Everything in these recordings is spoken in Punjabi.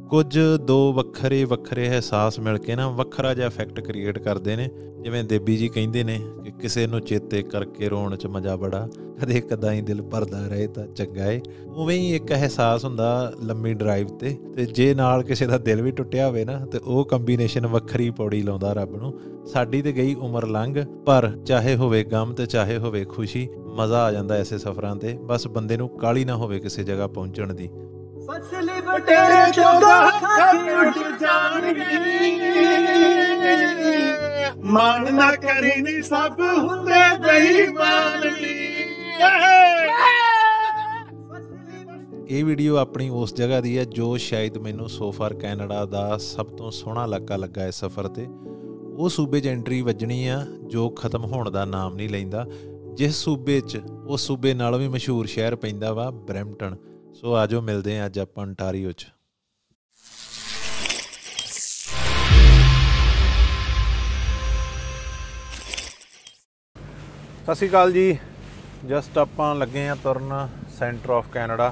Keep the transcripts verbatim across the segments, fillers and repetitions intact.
ਕੁਝ ਦੋ ਵੱਖਰੇ ਵੱਖਰੇ ਅਹਿਸਾਸ ਮਿਲ ਕੇ ਨਾ ਵੱਖਰਾ ਜਿਹਾ ਇਫੈਕਟ ਕ੍ਰੀਏਟ ਕਰਦੇ ਨੇ। ਜਿਵੇਂ ਦੇਬੀ ਜੀ ਕਹਿੰਦੇ ਨੇ ਕਿ ਕਿਸੇ ਨੂੰ ਚੇਤੇ ਕਰਕੇ ਰੋਣ 'ਚ ਮਜ਼ਾ ਬੜਾ, ਕਦੇ ਕਦਾਂ ਹੀ ਦਿਲ ਭਰਦਾ ਰਹੇ ਤਾਂ ਚੰਗਾ ਏ। ਉਵੇਂ ਹੀ ਇੱਕ ਅਹਿਸਾਸ ਹੁੰਦਾ ਲੰਮੀ ਡਰਾਈਵ 'ਤੇ ਅਤੇ ਜੇ ਨਾਲ ਕਿਸੇ ਦਾ ਦਿਲ ਵੀ ਟੁੱਟਿਆ ਹੋਵੇ ਨਾ ਤਾਂ ਉਹ ਕੰਬੀਨੇਸ਼ਨ ਵੱਖਰੀ ਪੌੜੀ ਲਾਉਂਦਾ ਰੱਬ ਨੂੰ। ਸਾਡੀ ਤਾਂ ਗਈ ਉਮਰ ਲੰਘ, ਪਰ ਚਾਹੇ ਹੋਵੇ ਗਮ ਅਤੇ ਚਾਹੇ ਹੋਵੇ ਖੁਸ਼ੀ, ਮਜ਼ਾ ਆ ਜਾਂਦਾ ਐਸੇ ਸਫ਼ਰਾਂ 'ਤੇ। ਬਸ ਬੰਦੇ ਨੂੰ ਕਾਹਲੀ ਨਾ ਹੋਵੇ ਕਿਸੇ ਜਗ੍ਹਾ ਪਹੁੰਚਣ ਦੀ। ਫਸਲੀ ਬਟੇਰੇ ਚੋਗਾ ਖਾਕੀ ਉੱਡ ਜਾਣਗੇ, ਮਾਣ ਨਾ ਕਰੀ ਨੀ ਸਭ ਹੁੰਦੇ ਬੇਈਮਾਨ ਨੀ। ਇਹ ਵੀਡੀਓ ਆਪਣੀ ਉਸ ਜਗ੍ਹਾ ਦੀ ਹੈ ਜੋ ਸ਼ਾਇਦ ਮੈਨੂੰ ਸੋ ਫਾਰ ਕੈਨੇਡਾ ਦਾ ਸਭ ਤੋਂ ਸੋਹਣਾ ਇਲਾਕਾ ਲੱਗਾ ਇਸ ਸਫ਼ਰ 'ਤੇ। ਉਹ ਸੂਬੇ 'ਚ ਐਂਟਰੀ ਵੱਜਣੀ ਆ ਜੋ ਖ਼ਤਮ ਹੋਣ ਦਾ ਨਾਮ ਨਹੀਂ ਲੈਂਦਾ, ਜਿਸ ਸੂਬੇ 'ਚ ਉਸ ਸੂਬੇ ਨਾਲੋਂ ਵੀ ਮਸ਼ਹੂਰ ਸ਼ਹਿਰ ਪੈਂਦਾ ਵਾ ਬਰੈਂਪਟਨ। ਸੋ ਆ ਜਾਓ ਮਿਲਦੇ ਹਾਂ ਅੱਜ ਆਪਾਂ ਅੰਟਾਰੀਓ 'ਚ। ਸਤਿ ਸ਼੍ਰੀ ਅਕਾਲ ਜੀ। ਜਸਟ ਆਪਾਂ ਲੱਗੇ ਹਾਂ ਤੁਰਨ ਸੈਂਟਰ ਆਫ ਕੈਨੇਡਾ।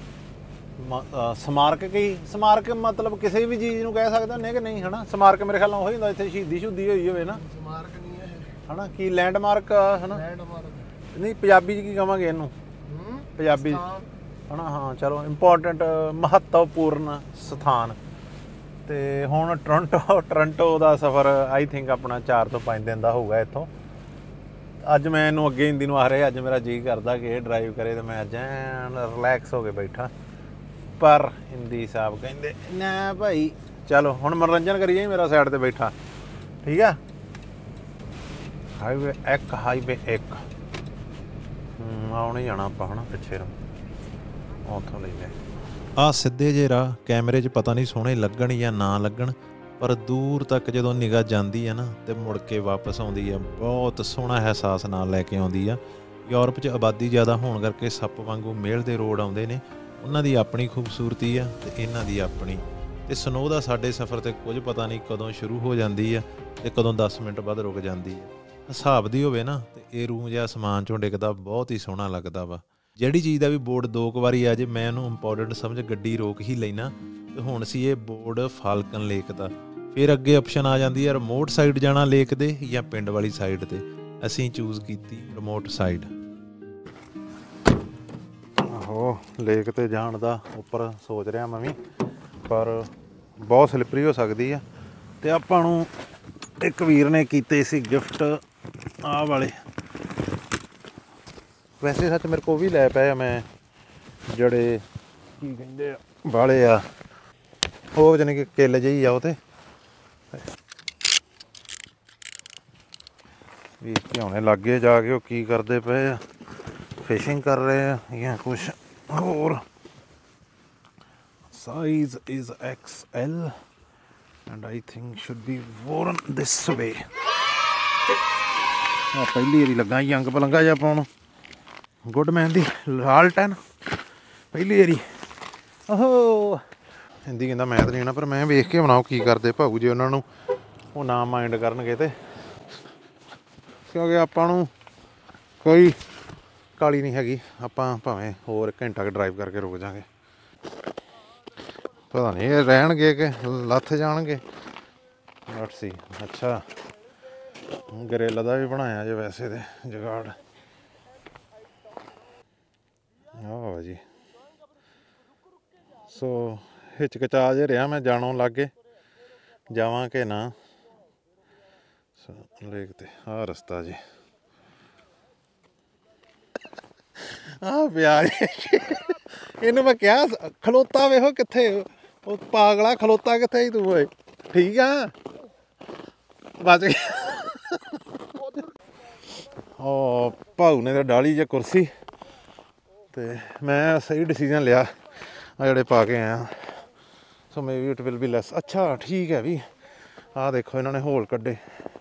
ਸਮਾਰਕ ਕੀ ਸਮਾਰਕ ਮਤਲਬ ਕਿਸੇ ਵੀ ਚੀਜ਼ ਨੂੰ ਕਹਿ ਸਕਦੇ ਹੁੰਦੇ ਕਿ ਨਹੀਂ, ਹੈ ਨਾ। ਸਮਾਰਕ ਮੇਰੇ ਖਿਆਲ ਨਾਲ ਉਹੀ ਹੁੰਦਾ ਇੱਥੇ ਸ਼ਹੀਦੀ ਸ਼ੁੱਦੀ ਹੋਈ ਹੋਵੇ ਨਾ। ਸਮਾਰਕ ਨਹੀਂ ਹੈ ਹੈ ਨਾ, ਕੀ ਲੈਂਡਮਾਰਕ ਹੈ ਨਾ। ਲੈਂਡਮਾਰਕ ਨਹੀਂ, ਪੰਜਾਬੀ 'ਚ ਕੀ ਕਹਾਂਗੇ ਇਹਨੂੰ? ਪੰਜਾਬੀ ਹੈ ਨਾ, ਹਾਂ ਚਲੋ ਇੰਪੋਰਟੈਂਟ ਮਹੱਤਵਪੂਰਨ ਸਥਾਨ। ਅਤੇ ਹੁਣ ਟੋਰਾਂਟੋ ਟੋਰਾਂਟੋ ਦਾ ਸਫ਼ਰ ਆਈ ਥਿੰਕ ਆਪਣਾ ਚਾਰ ਤੋਂ ਪੰਜ ਦਿਨ ਦਾ ਹੋਊਗਾ ਇੱਥੋਂ। ਅੱਜ ਮੈਂ ਇਹਨੂੰ ਅੱਗੇ ਹਿੰਦੀ ਨੂੰ ਆ ਰਿਹਾ, ਅੱਜ ਮੇਰਾ ਜੀਅ ਕਰਦਾ ਕਿ ਇਹ ਡਰਾਈਵ ਕਰੇ ਤਾਂ ਮੈਂ ਅੱਜ ਐਨ ਰਿਲੈਕਸ ਹੋ ਕੇ ਬੈਠਾ, ਪਰ ਹਿੰਦੀ ਸਾਹਿਬ ਕਹਿੰਦੇ ਨਾ ਭਾਈ ਚਲੋ ਹੁਣ ਮਨੋਰੰਜਨ ਕਰੀਏ। ਮੇਰਾ ਸਾਈਡ 'ਤੇ ਬੈਠਾ ਠੀਕ ਆ। ਹਾਈਵੇ ਇੱਕ ਹਾਈਵੇ ਇੱਕ ਆਉਣ ਹੀ ਜਾਣਾ ਆਪਾਂ, ਹੈ ਨਾ। ਪਿੱਛੇ ਨੂੰ ਉੱਥੋਂ ਲੈ ਲੈ ਆਹ ਸਿੱਧੇ ਜਿਹੇ ਰਾਹ ਕੈਮਰੇ 'ਚ ਪਤਾ ਨਹੀਂ ਸੋਹਣੇ ਲੱਗਣ ਜਾਂ ਨਾ ਲੱਗਣ, ਪਰ ਦੂਰ ਤੱਕ ਜਦੋਂ ਨਿਗਾਹ ਜਾਂਦੀ ਆ ਨਾ ਤੇ ਮੁੜ ਕੇ ਵਾਪਸ ਆਉਂਦੀ ਆ। ਬਹੁਤ ਸੋਹਣਾ ਅਹਿਸਾਸ ਨਾਲ ਲੈ ਕੇ ਆਉਂਦੀ ਆ। ਯੂਰਪ 'ਚ ਆਬਾਦੀ ਜ਼ਿਆਦਾ ਹੋਣ ਕਰਕੇ ਸੱਪ ਵਾਂਗੂ ਮੇਲ ਦੇ ਰੋਡ ਆਉਂਦੇ ਨੇ। ਉਹਨਾਂ ਦੀ ਆਪਣੀ ਖੂਬਸੂਰਤੀ ਆ ਅਤੇ ਇਹਨਾਂ ਦੀ ਆਪਣੀ। ਅਤੇ ਸਨੋ ਦਾ ਸਾਡੇ ਸਫ਼ਰ 'ਤੇ ਕੁਝ ਪਤਾ ਨਹੀਂ ਕਦੋਂ ਸ਼ੁਰੂ ਹੋ ਜਾਂਦੀ ਆ ਅਤੇ ਕਦੋਂ ਦਸ ਮਿੰਟ ਬਾਅਦ ਰੁਕ ਜਾਂਦੀ ਆ। ਹਿਸਾਬ ਦੀ ਹੋਵੇ ਨਾ ਅਤੇ ਇਹ ਰੂਮ ਜਿਹਾ ਅਸਮਾਨ 'ਚੋਂ ਡਿੱਗਦਾ ਬਹੁਤ ਹੀ ਸੋਹਣਾ ਲੱਗਦਾ ਵਾ। ਜਿਹੜੀ ਚੀਜ਼ ਦਾ ਵੀ ਬੋਰਡ ਦੋ ਕੁ ਵਾਰੀ ਆ ਜੇ ਮੈਂ ਉਹਨੂੰ ਇੰਪੋਰਟੈਂਟ ਸਮਝ ਗੱਡੀ ਰੋਕ ਹੀ ਲੈਣਾ। ਅਤੇ ਹੁਣ ਸੀ ਇਹ ਬੋਰਡ ਫਾਲਕਨ ਲੇਕ ਦਾ। ਫਿਰ ਅੱਗੇ ਆਪਸ਼ਨ ਆ ਜਾਂਦੀ ਹੈ ਰਿਮੋਟ ਸਾਈਡ ਜਾਣਾ ਲੇਕ ਦੇ ਜਾਂ ਪਿੰਡ ਵਾਲੀ ਸਾਈਡ 'ਤੇ। ਅਸੀਂ ਚੂਜ਼ ਕੀਤੀ ਰਿਮੋਟ ਸਾਈਡ। ਆਹੋ ਲੇਕ 'ਤੇ ਜਾਣ ਦਾ ਉੱਪਰ ਸੋਚ ਰਿਹਾ ਮੈਂ ਵੀ, ਪਰ ਬਹੁਤ ਸਲਿੱਪਰੀ ਹੋ ਸਕਦੀ ਆ। ਅਤੇ ਆਪਾਂ ਨੂੰ ਇੱਕ ਵੀਰ ਨੇ ਕੀਤੇ ਸੀ ਗਿਫਟ ਆਹ ਵਾਲੇ। ਵੈਸੇ ਸੱਚ ਮੇਰੇ ਕੋਲ ਵੀ ਲੈ ਪਏ ਆ ਮੈਂ, ਜਿਹੜੇ ਕੀ ਕਹਿੰਦੇ ਆ ਵਾਲੇ ਆ ਉਹ ਜਾਣੀ ਕਿ ਕਿੱਲ ਜਿਹੀ ਆ ਉਹ 'ਤੇ ਵੀ ਧਿਆਉਣੇ ਲਾਗੇ ਜਾ ਕੇ ਉਹ ਕੀ ਕਰਦੇ ਪਏ ਆ, ਫਿਸ਼ਿੰਗ ਕਰ ਰਹੇ ਆ ਜਾਂ ਕੁਛ ਹੋਰ। Size is X L and I think should be worn this way. ਆ ਪਹਿਲੀ ਵਾਰੀ ਲੱਗਾ ਯੰਗ ਪਲੰਗਾ ਜਿਹਾ ਪਾਉਣ, ਗੁੱਡ ਮੈਨ ਦੀ ਲਾਲਟਨ ਪਹਿਲੀ ਵਾਰੀ। ਆਹੋ ਹਿੰਦੀ ਕਹਿੰਦਾ ਮੈਂ ਤਾਂ ਨਹੀਂ ਆਉਣਾ, ਪਰ ਮੈਂ ਵੇਖ ਕੇ ਬਣਾਓ ਕੀ ਕਰਦੇ ਭਾਊ ਜੇ ਉਹਨਾਂ ਨੂੰ ਉਹ ਨਾ ਮਾਇੰਡ ਕਰਨਗੇ। ਅਤੇ ਕਿਉਂਕਿ ਆਪਾਂ ਨੂੰ ਕੋਈ ਕਾਹਲੀ ਨਹੀਂ ਹੈਗੀ, ਆਪਾਂ ਭਾਵੇਂ ਹੋਰ ਘੰਟਾ ਕੁ ਡਰਾਈਵ ਕਰਕੇ ਰੁਕ ਜਾਵਾਂਗੇ। ਪਤਾ ਨਹੀਂ ਇਹ ਰਹਿਣਗੇ ਕਿ ਲੱਥ ਜਾਣਗੇ। Let's see. ਅੱਛਾ ਗਰੇਲਾ ਦਾ ਵੀ ਬਣਾਇਆ ਜੇ ਵੈਸੇ ਤਾਂ ਜੁਗਾੜ। ਆਹੋ ਜੀ। ਸੋ ਹਿਚਕਚਾ ਜੇ ਰਿਹਾ ਮੈਂ ਜਾਣੋਂ ਲਾਗੇ ਜਾਵਾਂ ਕਿ ਨਾ ਲੇਕ 'ਤੇ। ਆਹ ਰਸਤਾ ਜੀ ਆਹ ਪਿਆ ਇਹਨੂੰ ਮੈਂ ਕਿਹਾ ਖਲੋਤਾ ਵੇਖੋ ਕਿੱਥੇ, ਉਹ ਪਾਗਲਾ ਖਲੋਤਾ ਕਿੱਥੇ ਤੂੰ ਓਏ। ਠੀਕ ਆ ਬਚ ਗਿਆ। ਉਹ ਭਾਊ ਨੇ ਤਾਂ ਡਾਲੀ ਜੇ ਕੁਰਸੀ, ਅਤੇ ਮੈਂ ਸਹੀ ਡਿਸੀਜ਼ਨ ਲਿਆ ਆ ਜਿਹੜੇ ਪਾ ਕੇ ਆਇਆ। So maybe it will be less. ਅੱਛਾ ਠੀਕ ਹੈ ਵੀ ਆਹ ਦੇਖੋ ਇਹਨਾਂ ਨੇ ਹੋਲ ਕੱਢੇ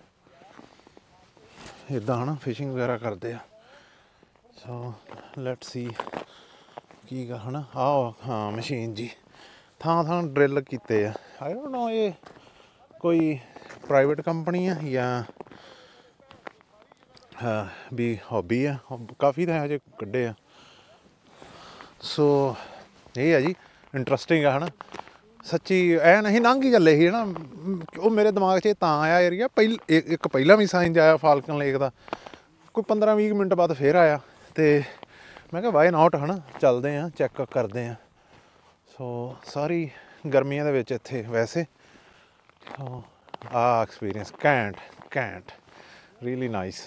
ਇੱਦਾਂ ਹੈ ਨਾ, ਫਿਸ਼ਿੰਗ ਵਗੈਰਾ ਕਰਦੇ ਆ। ਸੋ ਲੈਟਸ ਸੀ ਕੀ ਗਾ ਹੈ ਨਾ। ਆਹ ਹਾਂ ਮਸ਼ੀਨ ਜੀ ਥਾਂ ਥਾਂ ਡਰਿੱਲ ਕੀਤੇ ਆ। ਆਈ ਡੋਂਟ ਨੋ ਇਹ ਕੋਈ ਪ੍ਰਾਈਵੇਟ ਕੰਪਨੀ ਆ ਜਾਂ ਵੀ ਹੌਬੀ ਆ। ਕਾਫੀ ਤਾਂ ਹਜੇ ਕੱਢੇ ਆ। ਸੋ ਇਹ ਆ ਜੀ ਇੰਟਰਸਟਿੰਗ ਆ ਹੈ ਨਾ। ਸੱਚੀ ਐਨ ਅਸੀਂ ਲੰਘ ਹੀ ਚੱਲੇ ਸੀ ਨਾ, ਉਹ ਮੇਰੇ ਦਿਮਾਗ 'ਚ ਤਾਂ ਆਇਆ ਏਰੀਆ ਪਹਿਲ ਇੱਕ ਪਹਿਲਾਂ ਵੀ ਸਾਈਨ ਆਇਆ ਫਾਲਕਨ ਲੇਕ ਦਾ, ਕੋਈ ਪੰਦਰਾਂ ਵੀਹ ਮਿੰਟ ਬਾਅਦ ਫੇਰ ਆਇਆ, ਅਤੇ ਮੈਂ ਕਿਹਾ ਵਾਈ ਨਾਟ ਹੈ ਨਾ, ਚੱਲਦੇ ਹਾਂ ਚੈੱਕ ਕਰਦੇ ਹਾਂ। ਸੋ ਸਾਰੀ ਗਰਮੀਆਂ ਦੇ ਵਿੱਚ ਇੱਥੇ ਵੈਸੇ ਸੋ ਆਹ ਐਕਸਪੀਰੀਅੰਸ ਘੈਂਟ ਘੈਂਟ ਰੀਅਲੀ ਨਾਈਸ।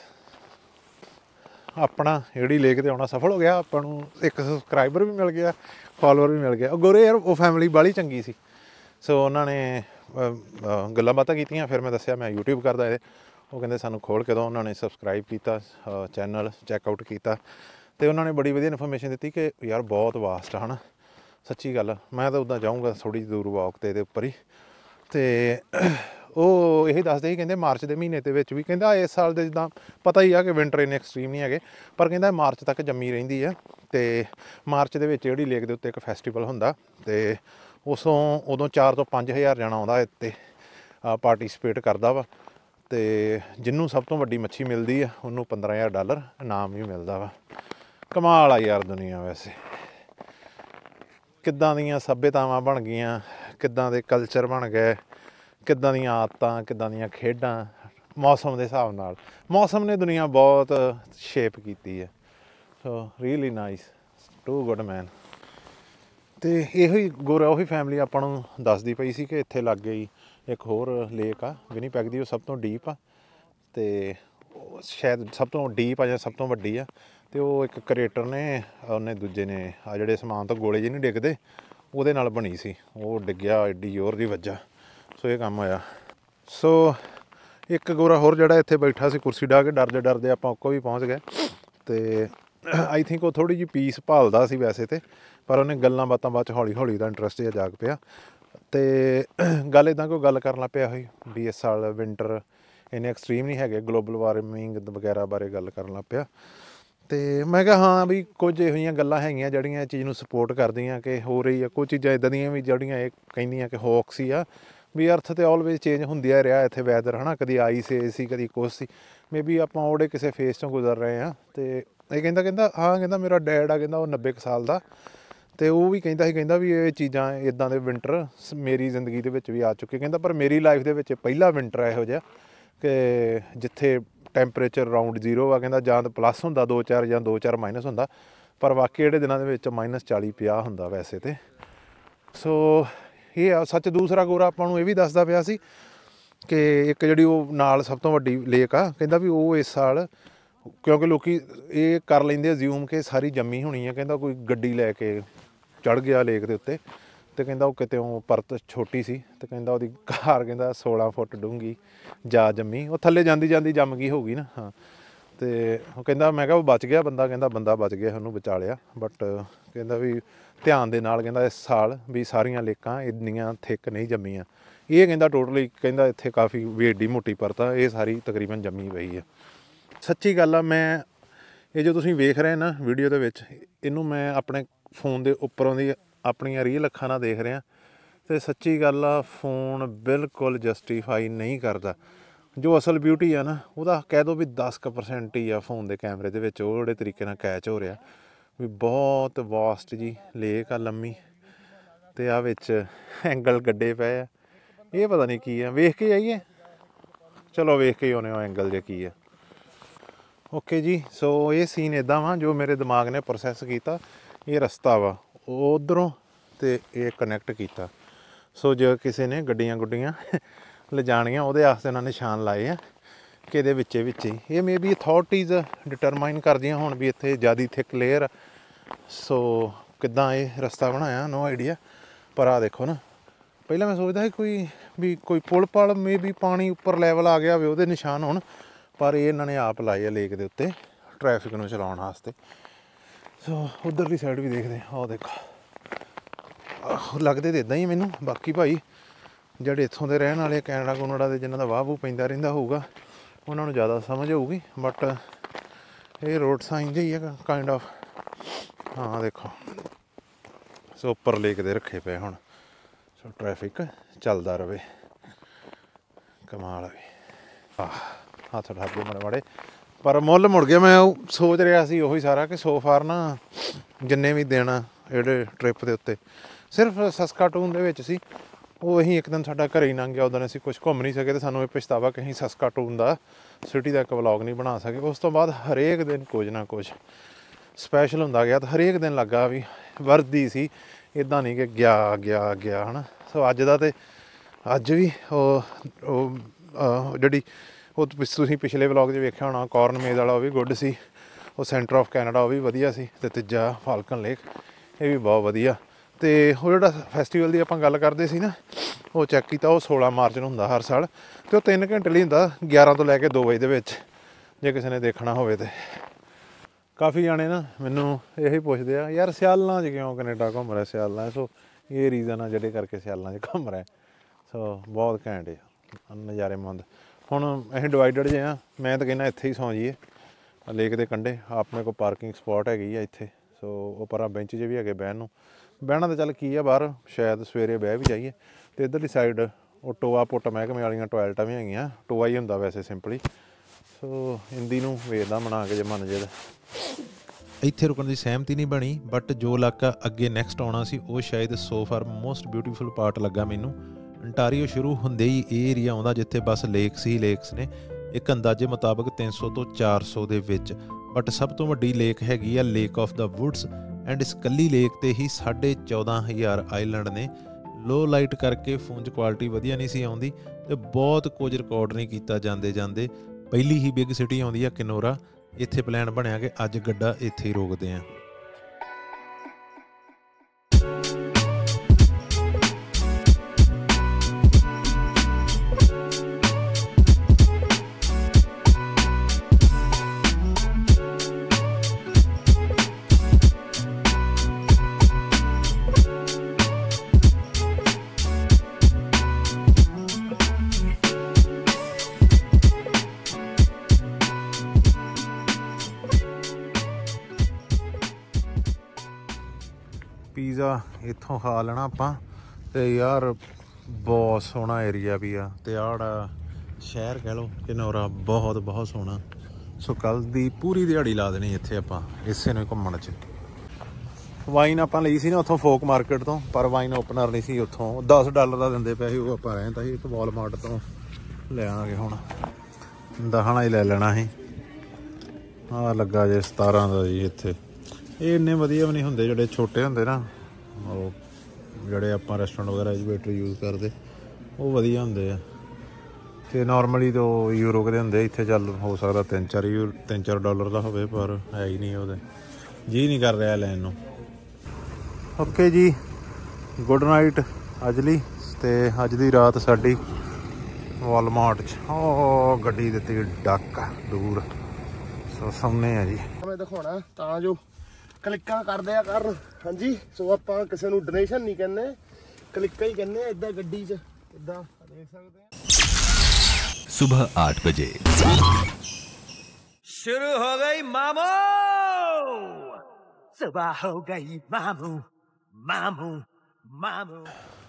ਆਪਣਾ ਏੜੀ ਲੇਕ 'ਤੇ ਆਉਣਾ ਸਫਲ ਹੋ ਗਿਆ, ਆਪਾਂ ਨੂੰ ਇੱਕ ਸਬਸਕ੍ਰਾਈਬਰ ਵੀ ਮਿਲ ਗਿਆ, ਫੋਲੋਅਰ ਵੀ ਮਿਲ ਗਿਆ। ਉਹ ਗੋਰੇ ਯਾਰ ਉਹ ਫੈਮਿਲੀ ਬਾਹਲੀ ਚੰਗੀ ਸੀ, ਸੋ ਉਹਨਾਂ ਨੇ ਗੱਲਾਂ ਬਾਤਾਂ ਕੀਤੀਆਂ। ਫਿਰ ਮੈਂ ਦੱਸਿਆ ਮੈਂ ਯੂਟਿਊਬ ਕਰਦਾ ਇਹ, ਉਹ ਕਹਿੰਦੇ ਸਾਨੂੰ ਖੋਲ੍ਹ ਕੇ ਦਿਓ। ਉਹਨਾਂ ਨੇ ਸਬਸਕ੍ਰਾਈਬ ਕੀਤਾ, ਚੈਨਲ ਚੈੱਕਆਊਟ ਕੀਤਾ, ਅਤੇ ਉਹਨਾਂ ਨੇ ਬੜੀ ਵਧੀਆ ਇਨਫੋਰਮੇਸ਼ਨ ਦਿੱਤੀ ਕਿ ਯਾਰ ਬਹੁਤ ਵਾਸਟ ਆ ਹੈ ਨਾ, ਸੱਚੀ ਗੱਲ। ਮੈਂ ਤਾਂ ਉੱਦਾਂ ਜਾਊਂਗਾ ਥੋੜ੍ਹੀ ਜਿਹੀ ਦੂਰ ਵਾਕ 'ਤੇ ਇਹਦੇ ਉੱਪਰ ਹੀ, ਅਤੇ ਉਹ ਇਹੀ ਦੱਸਦੇ ਸੀ ਕਹਿੰਦੇ ਮਾਰਚ ਦੇ ਮਹੀਨੇ ਦੇ ਵਿੱਚ ਵੀ, ਕਹਿੰਦਾ ਇਸ ਸਾਲ ਦੇ ਜਿੱਦਾਂ ਪਤਾ ਹੀ ਆ ਕਿ ਵਿੰਟਰ ਇੰਨੇ ਐਕਸਟਰੀਮ ਨਹੀਂ ਹੈਗੇ, ਪਰ ਕਹਿੰਦਾ ਮਾਰਚ ਤੱਕ ਜੰਮੀ ਰਹਿੰਦੀ ਹੈ। ਅਤੇ ਮਾਰਚ ਦੇ ਵਿੱਚ ਜਿਹੜੀ ਲੇਕ ਦੇ ਉੱਤੇ ਇੱਕ ਫੈਸਟੀਵਲ ਹੁੰਦਾ, ਅਤੇ ਉਸੋਂ ਉਦੋਂ ਚਾਰ ਤੋਂ ਪੰਜ ਹਜ਼ਾਰ ਜਾਣਾ ਆਉਂਦਾ ਇੱਥੇ ਪਾਰਟੀਸਪੇਟ ਕਰਦਾ ਵਾ, ਅਤੇ ਜਿਹਨੂੰ ਸਭ ਤੋਂ ਵੱਡੀ ਮੱਛੀ ਮਿਲਦੀ ਆ ਉਹਨੂੰ ਪੰਦਰਾਂ ਹਜ਼ਾਰ ਡਾਲਰ ਇਨਾਮ ਵੀ ਮਿਲਦਾ ਵਾ। ਕਮਾਲ ਆ ਯਾਰ ਦੁਨੀਆ ਵੈਸੇ, ਕਿੱਦਾਂ ਦੀਆਂ ਸੱਭਿਅਤਾਵਾਂ ਬਣ ਗਈਆਂ, ਕਿੱਦਾਂ ਦੇ ਕਲਚਰ ਬਣ ਗਏ, ਕਿੱਦਾਂ ਦੀਆਂ ਆਦਤਾਂ, ਕਿੱਦਾਂ ਦੀਆਂ ਖੇਡਾਂ, ਮੌਸਮ ਦੇ ਹਿਸਾਬ ਨਾਲ। ਮੌਸਮ ਨੇ ਦੁਨੀਆ ਬਹੁਤ ਸ਼ੇਪ ਕੀਤੀ ਹੈ। So really nice, too good man. ਅਤੇ ਇਹੋ ਹੀ ਗੋਰਾ ਉਹੀ ਫੈਮਿਲੀ ਆਪਾਂ ਨੂੰ ਦੱਸਦੀ ਪਈ ਸੀ ਕਿ ਇੱਥੇ ਲਾਗੇ ਹੀ ਇੱਕ ਹੋਰ ਲੇਕ ਆ ਵਿਨੀਪੈਗ ਦੀ, ਉਹ ਸਭ ਤੋਂ ਡੀਪ ਆ, ਅਤੇ ਸ਼ਾਇਦ ਸਭ ਤੋਂ ਡੀਪ ਆ ਜਾਂ ਸਭ ਤੋਂ ਵੱਡੀ ਆ। ਅਤੇ ਉਹ ਇੱਕ ਕ੍ਰੀਏਟਰ ਨੇ, ਉਹਨੇ ਦੂਜੇ ਨੇ ਆ ਜਿਹੜੇ ਸਮਾਨ ਤੋਂ ਗੋਲੇ ਜਿਹੇ ਨਹੀਂ ਡਿੱਗਦੇ, ਉਹਦੇ ਨਾਲ ਬਣੀ ਸੀ। ਉਹ ਡਿੱਗਿਆ, ਐਡੀ ਜ਼ੋਰ ਦੀ ਵੱਜਾ, ਸੋ ਇਹ ਕੰਮ ਹੋਇਆ। ਸੋ ਇੱਕ ਗੋਰਾ ਹੋਰ ਜਿਹੜਾ ਇੱਥੇ ਬੈਠਾ ਸੀ ਕੁਰਸੀ ਢਾਹ ਕੇ, ਡਰਦੇ ਡਰਦੇ ਆਪਾਂ ਉੱਕੋ ਵੀ ਪਹੁੰਚ ਗਏ। ਅਤੇ ਆਈ ਥਿੰਕ ਉਹ ਥੋੜ੍ਹੀ ਜਿਹੀ ਪੀਸ ਭਾਲਦਾ ਸੀ ਵੈਸੇ ਤਾਂ, ਪਰ ਉਹਨੇ ਗੱਲਾਂ ਬਾਤਾਂ ਬਾਅਦ 'ਚ ਹੌਲੀ ਹੌਲੀ ਦਾ ਇੰਟਰਸਟ ਜਿਹਾ ਜਾਗ ਪਿਆ। ਅਤੇ ਗੱਲ ਇੱਦਾਂ ਕੋਈ ਗੱਲ ਕਰਨ ਲੱਗ ਪਿਆ ਹੋਈ ਵੀ ਇਸ ਸਾਲ ਵਿੰਟਰ ਇੰਨੇ ਐਕਸਟਰੀਮ ਨਹੀਂ ਹੈਗੇ, ਗਲੋਬਲ ਵਾਰਮਿੰਗ ਵਗੈਰਾ ਬਾਰੇ ਗੱਲ ਕਰਨ ਲੱਗ ਪਿਆ। ਅਤੇ ਮੈਂ ਕਿਹਾ ਹਾਂ ਵੀ ਕੁਝ ਇਹੋ ਜਿਹੀਆਂ ਗੱਲਾਂ ਹੈਗੀਆਂ ਜਿਹੜੀਆਂ ਇਹ ਚੀਜ਼ ਨੂੰ ਸਪੋਰਟ ਕਰਦੀਆਂ ਕਿ ਹੋ ਰਹੀ ਆ। ਕੁਝ ਚੀਜ਼ਾਂ ਇੱਦਾਂ ਦੀਆਂ ਵੀ ਜਿਹੜੀਆਂ ਇਹ ਕਹਿੰਦੀਆਂ ਕਿ ਹੋਕਸ ਹੀ ਆ, ਵੀ ਅਰਥ ਤਾਂ ਆਲਵੇਜ਼ ਚੇਂਜ ਹੁੰਦਿਆ ਰਿਹਾ ਇੱਥੇ ਵੈਦਰ ਹੈ ਨਾ, ਕਦੀ ਆਈਸ ਏਜ ਸੀ, ਕਦੀ ਕੁਛ ਸੀ, ਮੇ ਬੀ ਆਪਾਂ ਉਹਦੇ ਕਿਸੇ ਫੇਸ 'ਚੋਂ ਗੁਜ਼ਰ ਰਹੇ ਹਾਂ। ਅਤੇ ਇਹ ਕਹਿੰਦਾ ਕਹਿੰਦਾ ਹਾਂ ਕਹਿੰਦਾ ਮੇਰਾ ਡੈਡ ਆ, ਕਹਿੰਦਾ ਉਹ ਨੱਬੇ ਕੁ ਸਾਲ ਦਾ, ਅਤੇ ਉਹ ਵੀ ਕਹਿੰਦਾ ਸੀ ਕਹਿੰਦਾ ਵੀ ਇਹ ਚੀਜ਼ਾਂ ਇੱਦਾਂ ਦੇ ਵਿੰਟਰ ਮੇਰੀ ਜ਼ਿੰਦਗੀ ਦੇ ਵਿੱਚ ਵੀ ਆ ਚੁੱਕੇ, ਕਹਿੰਦਾ ਪਰ ਮੇਰੀ ਲਾਈਫ ਦੇ ਵਿੱਚ ਪਹਿਲਾ ਵਿੰਟਰ ਇਹੋ ਜਿਹਾ ਕਿ ਜਿੱਥੇ ਟੈਂਪਰੇਚਰ ਅਰਾਊਂਡ ਜ਼ੀਰੋ ਆ, ਕਹਿੰਦਾ ਜਾਂ ਤਾਂ ਪਲੱਸ ਹੁੰਦਾ ਦੋ ਚਾਰ ਜਾਂ ਦੋ ਚਾਰ ਮਾਈਨਸ ਹੁੰਦਾ, ਪਰ ਬਾਕੀ ਜਿਹੜੇ ਦਿਨਾਂ ਦੇ ਵਿੱਚ ਮਾਈਨਸ ਚਾਲੀ ਪੰਜਾਹ ਹੁੰਦਾ ਵੈਸੇ ਤਾਂ। ਸੋ ਇਹ ਆ ਸੱਚ। ਦੂਸਰਾ ਗੋਰਾ ਆਪਾਂ ਨੂੰ ਇਹ ਵੀ ਦੱਸਦਾ ਪਿਆ ਸੀ ਕਿ ਇੱਕ ਜਿਹੜੀ ਉਹ ਨਾਲ ਸਭ ਤੋਂ ਵੱਡੀ ਲੇਕ ਆ, ਕਹਿੰਦਾ ਵੀ ਉਹ ਇਸ ਸਾਲ ਕਿਉਂਕਿ ਲੋਕ ਇਹ ਕਰ ਲੈਂਦੇ ਅਜ਼ਿਊਮ ਕਿ ਸਾਰੀ ਜੰਮੀ ਹੋਣੀ ਆ, ਕਹਿੰਦਾ ਕੋਈ ਗੱਡੀ ਲੈ ਕੇ ਚੜ੍ਹ ਗਿਆ ਲੇਕ ਦੇ ਉੱਤੇ, ਅਤੇ ਕਹਿੰਦਾ ਉਹ ਕਿਤੇ ਉਹ ਪਰਤ ਛੋਟੀ ਸੀ, ਅਤੇ ਕਹਿੰਦਾ ਉਹਦੀ ਕਾਰ ਕਹਿੰਦਾ ਸੋਲਾਂ ਫੁੱਟ ਡੂੰਘੀ ਜਾ ਜੰਮੀ, ਉਹ ਥੱਲੇ ਜਾਂਦੀ ਜਾਂਦੀ ਜੰਮ ਗਈ ਹੋਊਗੀ ਨਾ। ਹਾਂ, ਅਤੇ ਉਹ ਕਹਿੰਦਾ ਮੈਂ ਕਿਹਾ ਉਹ ਬਚ ਗਿਆ ਬੰਦਾ, ਕਹਿੰਦਾ ਬੰਦਾ ਬਚ ਗਿਆ, ਉਹਨੂੰ ਬਚਾ ਲਿਆ, ਬਟ ਕਹਿੰਦਾ ਵੀ ਧਿਆਨ ਦੇ ਨਾਲ ਕਹਿੰਦਾ ਇਸ ਸਾਲ ਵੀ ਸਾਰੀਆਂ ਲੇਕਾਂ ਇੰਨੀਆਂ ਥਿੱਕ ਨਹੀਂ ਜੰਮੀਆਂ। ਇਹ ਕਹਿੰਦਾ ਟੋਟਲੀ ਕਹਿੰਦਾ ਇੱਥੇ ਕਾਫੀ ਵੀ ਏਡੀ ਮੋਟੀ ਪਰਤ ਆ, ਇਹ ਸਾਰੀ ਤਕਰੀਬਨ ਜੰਮੀ ਪਈ ਆ। ਸੱਚੀ ਗੱਲ ਆ। ਮੈਂ ਇਹ ਜੋ ਤੁਸੀਂ ਵੇਖ ਰਹੇ ਨਾ ਵੀਡੀਓ ਦੇ ਵਿੱਚ, ਇਹਨੂੰ ਮੈਂ ਆਪਣੇ ਫੋਨ ਦੇ ਉੱਪਰੋਂ ਦੀ ਆਪਣੀਆਂ ਰੀਅਲ ਅੱਖਾਂ ਨਾਲ ਦੇਖ ਰਿਹਾ, ਅਤੇ ਸੱਚੀ ਗੱਲ ਆ ਫੋਨ ਬਿਲਕੁਲ ਜਸਟੀਫਾਈ ਨਹੀਂ ਕਰਦਾ ਜੋ ਅਸਲ ਬਿਊਟੀ ਆ ਨਾ, ਉਹਦਾ ਕਹਿ ਦਿਓ ਵੀ ਦਸ ਕੁ ਪਰਸੈਂਟ ਹੀ ਆ ਫੋਨ ਦੇ ਕੈਮਰੇ ਦੇ ਵਿੱਚ ਉਹ ਜਿਹੜੇ ਤਰੀਕੇ ਨਾਲ ਕੈਚ ਹੋ ਰਿਹਾ। ਵੀ ਬਹੁਤ ਵਾਸਟ ਜੀ ਲੇਕ ਆ ਲੰਮੀ, ਅਤੇ ਆ ਵਿੱਚ ਐਂਗਲ ਗੱਡੇ ਪਏ ਆ, ਇਹ ਪਤਾ ਨਹੀਂ ਕੀ ਆ। ਵੇਖ ਕੇ ਆਈਏ, ਚਲੋ ਵੇਖ ਕੇ ਹੀ ਆਉਂਦੇ ਹੋ ਐਂਗਲ ਜੇ ਕੀ ਆ। ਓਕੇ ਜੀ, ਸੋ ਇਹ ਸੀਨ ਇੱਦਾਂ ਵਾ ਜੋ ਮੇਰੇ ਦਿਮਾਗ ਨੇ ਪ੍ਰੋਸੈਸ ਕੀਤਾ। ਇਹ ਰਸਤਾ ਵਾ ਉਹ ਉੱਧਰੋਂ, ਅਤੇ ਇਹ ਕਨੈਕਟ ਕੀਤਾ। ਸੋ ਜੇ ਕਿਸੇ ਨੇ ਗੱਡੀਆਂ ਗੁੱਡੀਆਂ ਲਿਜਾਣੀਆਂ ਉਹਦੇ ਵਾਸਤੇ ਉਹਨਾਂ ਨੇ ਨਿਸ਼ਾਨ ਲਾਏ ਆ ਕਿ ਇਹਦੇ ਵਿੱਚੇ ਵਿੱਚ ਹੀ ਇਹ ਮੇ ਬੀ ਅਥੋਰਟੀਜ਼ ਡਿਟਰਮਾਈਨ ਕਰਦੀਆਂ ਹੁਣ ਵੀ ਇੱਥੇ ਜ਼ਿਆਦਾ ਥਿਕ ਲੇਅਰ। ਸੋ ਕਿੱਦਾਂ ਇਹ ਰਸਤਾ ਬਣਾਇਆ ਨੋ ਆਈਡੀਆ, ਪਰ ਆਹ ਦੇਖੋ ਨਾ, ਪਹਿਲਾਂ ਮੈਂ ਸੋਚਦਾ ਸੀ ਕੋਈ ਵੀ ਕੋਈ ਪੁਲ ਪਲ ਮੇ ਵੀ ਪਾਣੀ ਉੱਪਰ ਲੈਵਲ ਆ ਗਿਆ ਹੋਵੇ ਉਹਦੇ ਨਿਸ਼ਾਨ ਹੋਣ, ਪਰ ਇਹ ਇਹਨਾਂ ਨੇ ਆਪ ਲਾਏ ਆ ਲੇਕ ਦੇ ਉੱਤੇ ਟਰੈਫਿਕ ਨੂੰ ਚਲਾਉਣ ਵਾਸਤੇ। ਸੋ ਉੱਧਰਲੀ ਸਾਈਡ ਵੀ ਦੇਖਦੇ, ਆਹ ਦੇਖੋ ਲੱਗਦੇ ਤਾਂ ਇੱਦਾਂ ਹੀ ਮੈਨੂੰ। ਬਾਕੀ ਭਾਈ ਜਿਹੜੇ ਇੱਥੋਂ ਦੇ ਰਹਿਣ ਵਾਲੇ ਕੈਨੇਡਾ ਕੁਨੇਡਾ ਦੇ ਜਿਨ੍ਹਾਂ ਦਾ ਵਾਹ ਵੂਹ ਪੈਂਦਾ ਰਹਿੰਦਾ ਹੋਊਗਾ ਉਹਨਾਂ ਨੂੰ ਜ਼ਿਆਦਾ ਸਮਝ ਹੋਊਗੀ, ਬਟ ਇਹ ਰੋਡ ਸਾਈਨ ਜਿਹੀ ਹੈ ਕਾਇੰਡ ਆਫ। ਹਾਂ ਦੇਖੋ, ਸੋ ਉੱਪਰ ਲੇਕ ਦੇ ਰੱਖੇ ਪਏ ਹੁਣ, ਸੋ ਟਰੈਫਿਕ ਚੱਲਦਾ ਰਹੇ। ਕਮਾਲ ਆ ਵੀ। ਆਹ ਹੱਥ ਠਾਗੇ ਮਾੜੇ ਮਾੜੇ, ਪਰ ਮੁੱਲ ਮੁੜ ਗਿਆ। ਮੈਂ ਉਹ ਸੋਚ ਰਿਹਾ ਸੀ ਉਹੀ ਸਾਰਾ ਕਿ ਸੋ ਫਾਰ ਨਾ ਜਿੰਨੇ ਵੀ ਦਿਨ ਜਿਹੜੇ ਟਰਿੱਪ ਦੇ ਉੱਤੇ ਸਿਰਫ ਸਸਕਾਟੂਨ ਦੇ ਵਿੱਚ ਸੀ, ਉਹ ਅਸੀਂ ਇੱਕ ਦਿਨ ਸਾਡਾ ਘਰੇ ਹੀ ਲੰਘ ਗਿਆ, ਉਦੋਂ ਅਸੀਂ ਕੁਛ ਘੁੰਮ ਨਹੀਂ ਸਕੇ ਅਤੇ ਸਾਨੂੰ ਇਹ ਪਛਤਾਵਾ ਕਿ ਅਸੀਂ ਸਸਕਾਟੂਨ ਦਾ ਸਿਟੀ ਦਾ ਇੱਕ ਵਲੌਗ ਨਹੀਂ ਬਣਾ ਸਕੇ। ਉਸ ਤੋਂ ਬਾਅਦ ਹਰੇਕ ਦਿਨ ਕੁਝ ਨਾ ਕੁਝ ਸਪੈਸ਼ਲ ਹੁੰਦਾ ਗਿਆ ਅਤੇ ਹਰੇਕ ਦਿਨ ਲੱਗਾ ਵੀ ਵਰਦੀ ਸੀ, ਇੱਦਾਂ ਨਹੀਂ ਕਿ ਗਿਆ ਗਿਆ ਗਿਆ ਹੈ ਨਾ। ਸੋ ਅੱਜ ਦਾ ਤਾਂ ਅੱਜ ਵੀ ਉਹ ਉਹ ਜਿਹੜੀ ਉਹ ਤੁਸੀਂ ਪਿਛਲੇ ਵਲੌਗ 'ਚ ਵੇਖਿਆ ਹੋਣਾ ਕੌਰਨ ਮੇਜ਼ ਵਾਲਾ, ਉਹ ਵੀ ਗੁੱਡ ਸੀ। ਉਹ ਸੈਂਟਰ ਆਫ ਕੈਨੇਡਾ, ਉਹ ਵੀ ਵਧੀਆ ਸੀ। ਅਤੇ ਤੀਜਾ ਫਾਲਕਨ ਲੇਕ, ਇਹ ਵੀ ਬਹੁਤ ਵਧੀਆ। ਅਤੇ ਉਹ ਜਿਹੜਾ ਫੈਸਟੀਵਲ ਦੀ ਆਪਾਂ ਗੱਲ ਕਰਦੇ ਸੀ ਨਾ, ਉਹ ਚੈੱਕ ਕੀਤਾ, ਉਹ ਸੋਲਾਂ ਮਾਰਚ ਨੂੰ ਹੁੰਦਾ ਹਰ ਸਾਲ, ਅਤੇ ਉਹ ਤਿੰਨ ਘੰਟੇ ਲਈ ਹੁੰਦਾ, ਗਿਆਰਾਂ ਤੋਂ ਲੈ ਕੇ ਦੋ ਵਜੇ ਦੇ ਵਿੱਚ, ਜੇ ਕਿਸੇ ਨੇ ਦੇਖਣਾ ਹੋਵੇ। ਤਾਂ ਕਾਫੀ ਜਾਣੇ ਨਾ ਮੈਨੂੰ ਇਹੀ ਪੁੱਛਦੇ ਆ, ਯਾਰ ਸਿਆਲਾਂ 'ਚ ਕਿਉਂ ਕੈਨੇਡਾ ਘੁੰਮ ਰਿਹਾ ਸਿਆਲਾਂ? ਸੋ ਇਹ ਰੀਜ਼ਨ ਆ ਜਿਹੜੇ ਕਰਕੇ ਸਿਆਲਾਂ 'ਚ ਘੁੰਮ ਰਿਹਾ। ਸੋ ਬਹੁਤ ਘੈਂਟ ਆ, ਨਜ਼ਾਰੇਮੰਦ। ਹੁਣ ਅਸੀਂ ਡਿਵਾਈਡਡ ਜੇ ਹਾਂ, ਮੈਂ ਤਾਂ ਕਹਿੰਦਾ ਇੱਥੇ ਹੀ ਸੌਂ ਜਾਈਏ ਲੇਕ ਦੇ ਕੰਢੇ। ਆਪਣੇ ਕੋਲ ਪਾਰਕਿੰਗ ਸਪੋਟ ਹੈਗੀ ਆ ਇੱਥੇ। ਸੋ ਉਹ ਪਰਾਂ ਬੈਂਚ 'ਚ ਵੀ ਹੈਗੇ ਬਹਿਣ ਨੂੰ। ਬਹਿਣਾ ਤਾਂ ਚੱਲ ਕੀ ਆ, ਬਾਹਰ ਸ਼ਾਇਦ ਸਵੇਰੇ ਬਹਿ ਵੀ ਜਾਈਏ। ਅਤੇ ਇੱਧਰਲੀ ਸਾਈਡ ਉਹ ਟੋਆ ਪੁੱਟ ਮਹਿਕਮੇ ਵਾਲੀਆਂ ਟੋਇਲਟਾਂ ਵੀ ਹੈਗੀਆਂ, ਟੋਆ ਹੀ ਹੁੰਦਾ ਵੈਸੇ ਸਿੰਪਲੀ। ਸੋ ਹਿੰਦੀ ਨੂੰ ਵੇਖਦਾ ਬਣਾ ਕੇ ਜੇ ਮਨ ਜੇ। ਇੱਥੇ ਰੁਕਣ ਦੀ ਸਹਿਮਤੀ ਨਹੀਂ ਬਣੀ, ਬਟ ਜੋ ਇਲਾਕਾ ਅੱਗੇ ਨੈਕਸਟ ਆਉਣਾ ਸੀ ਉਹ ਸ਼ਾਇਦ so far most beautiful part ਲੱਗਾ ਮੈਨੂੰ। ਅੰਟਾਰੀਓ ਸ਼ੁਰੂ ਹੁੰਦੇ ਹੀ ਇਹ ਏਰੀਆ ਆਉਂਦਾ ਜਿੱਥੇ ਬਸ ਲੇਕਸ ਹੀ ਲੇਕਸ ਨੇ, ਇੱਕ ਅੰਦਾਜ਼ੇ ਮੁਤਾਬਕ ਤਿੰਨ ਸੌ ਤੋਂ ਚਾਰ ਸੌ ਦੇ ਵਿੱਚ। ਬਟ ਸਭ ਤੋਂ ਵੱਡੀ ਲੇਕ ਹੈਗੀ ਆ Lake of the Woods, and ਇਸ ਕੱਲੀ ਲੇਕ 'ਤੇ ਹੀ ਸਾਢੇ ਚੌਦਾਂ ਹਜ਼ਾਰ ਆਈਲੈਂਡ ਨੇ। ਲੋ ਲਾਈਟ ਕਰਕੇ ਫੋਨ 'ਚ ਕੁਆਲਿਟੀ ਵਧੀਆ ਨਹੀਂ ਸੀ ਆਉਂਦੀ, ਅਤੇ ਬਹੁਤ ਕੁਝ ਰਿਕਾਰਡ ਨਹੀਂ ਕੀਤਾ ਜਾਂਦੇ ਜਾਂਦੇ। ਪਹਿਲੀ ਹੀ ਬਿਗ ਸਿਟੀ ਆਉਂਦੀ ਆ ਕਿਨੋਰਾ। ਇੱਥੇ ਪਲਾਨ ਬਣਿਆ ਕਿ ਅੱਜ ਗੱਡਾ ਇੱਥੇ ਹੀ ਰੋਕਦੇ ਹਾਂ। ਪੀਜ਼ਾ ਇੱਥੋਂ ਖਾ ਲੈਣਾ ਆਪਾਂ। ਅਤੇ ਯਾਰ ਬਹੁਤ ਸੋਹਣਾ ਏਰੀਆ ਵੀ ਆ, ਅਤੇ ਆਹ ਸ਼ਹਿਰ ਕਹਿ ਲਓ ਕਿਨੋਰਾ, ਬਹੁਤ ਬਹੁਤ ਸੋਹਣਾ। ਸੋ ਕੱਲ੍ਹ ਦੀ ਪੂਰੀ ਦਿਹਾੜੀ ਲਾ ਦੇਣੀ ਇੱਥੇ ਆਪਾਂ ਇਸੇ ਨੂੰ ਘੁੰਮਣ 'ਚ। ਵਾਈਨ ਆਪਾਂ ਲਈ ਸੀ ਨਾ ਉੱਥੋਂ ਫੋਕ ਮਾਰਕੀਟ ਤੋਂ, ਪਰ ਵਾਈਨ ਓਪਨਰ ਨਹੀਂ ਸੀ ਉੱਥੋਂ, ਦਸ ਡਾਲਰ ਦਾ ਦਿੰਦੇ ਪਏ ਸੀ। ਉਹ ਆਪਾਂ ਰਹਿ ਤਾਂ ਸੀ ਇੱਕ ਵਾਲਮਾਰਟ ਤੋਂ ਲੈ ਆਵਾਂਗੇ। ਹੁਣ ਦਹਾਣਾ ਹੀ ਲੈ ਲੈਣਾ ਸੀ। ਆਹ ਲੱਗਾ ਜੇ ਸਤਾਰਾਂ ਦਾ ਜੀ ਇੱਥੇ। ਇਹ ਇੰਨੇ ਵਧੀਆ ਵੀ ਨਹੀਂ ਹੁੰਦੇ ਜਿਹੜੇ ਛੋਟੇ ਹੁੰਦੇ ਨਾ, ਉਹ ਜਿਹੜੇ ਆਪਾਂ ਰੈਸਟੋਰੈਂਟ ਵਗੈਰਾ 'ਚ ਵੇਟਰ ਯੂਜ਼ ਕਰਦੇ, ਉਹ ਵਧੀਆ ਹੁੰਦੇ ਆ। ਅਤੇ ਨੋਰਮਲੀ ਤਾਂ ਯੂਰੋ ਦੇ ਹੁੰਦੇ, ਇੱਥੇ ਚੱਲ ਹੋ ਸਕਦਾ ਤਿੰਨ ਚਾਰ ਯੂ ਤਿੰਨ ਚਾਰ ਡਾਲਰ ਦਾ ਹੋਵੇ, ਪਰ ਹੈ ਹੀ ਨਹੀਂ। ਉਹਦੇ ਜੀ ਨਹੀਂ ਕਰ ਰਿਹਾ ਲੈਣ ਨੂੰ। ਓਕੇ ਜੀ, ਗੁੱਡ ਨਾਈਟ ਅੱਜ ਲਈ। ਅਤੇ ਅੱਜ ਦੀ ਰਾਤ ਸਾਡੀ ਵਾਲਮਾਰਟ 'ਚ ਉਹ ਗੱਡੀ ਦਿੱਤੀ ਡੱਕ ਦੂਰ। ਸੋ ਸਾਹਮਣੇ ਆ ਜੀ, ਮੈਂ ਦਿਖਾਉਣਾ ਤਾਂ ਜੋ ਕਲਿੱਕਾਂ ਕਰਦੇ ਆ ਕਰਨ। ਹਾਂਜੀ, ਸੋ ਆਪਾਂ ਕਿਸੇ ਨੂੰ ਡੋਨੇਸ਼ਨ ਨਹੀਂ ਕਹਿੰਦੇ, ਕਲਿੱਕਾਂ ਹੀ ਕਹਿੰਦੇ ਆ। ਇੱਦਾਂ ਗੱਡੀ 'ਚ ਇੱਦਾਂ ਦੇਖ ਸਕਦੇ ਆ। सुबह आठ बजे शुरू हो गई मामू, सुबह हो गई मामू मामू मामू।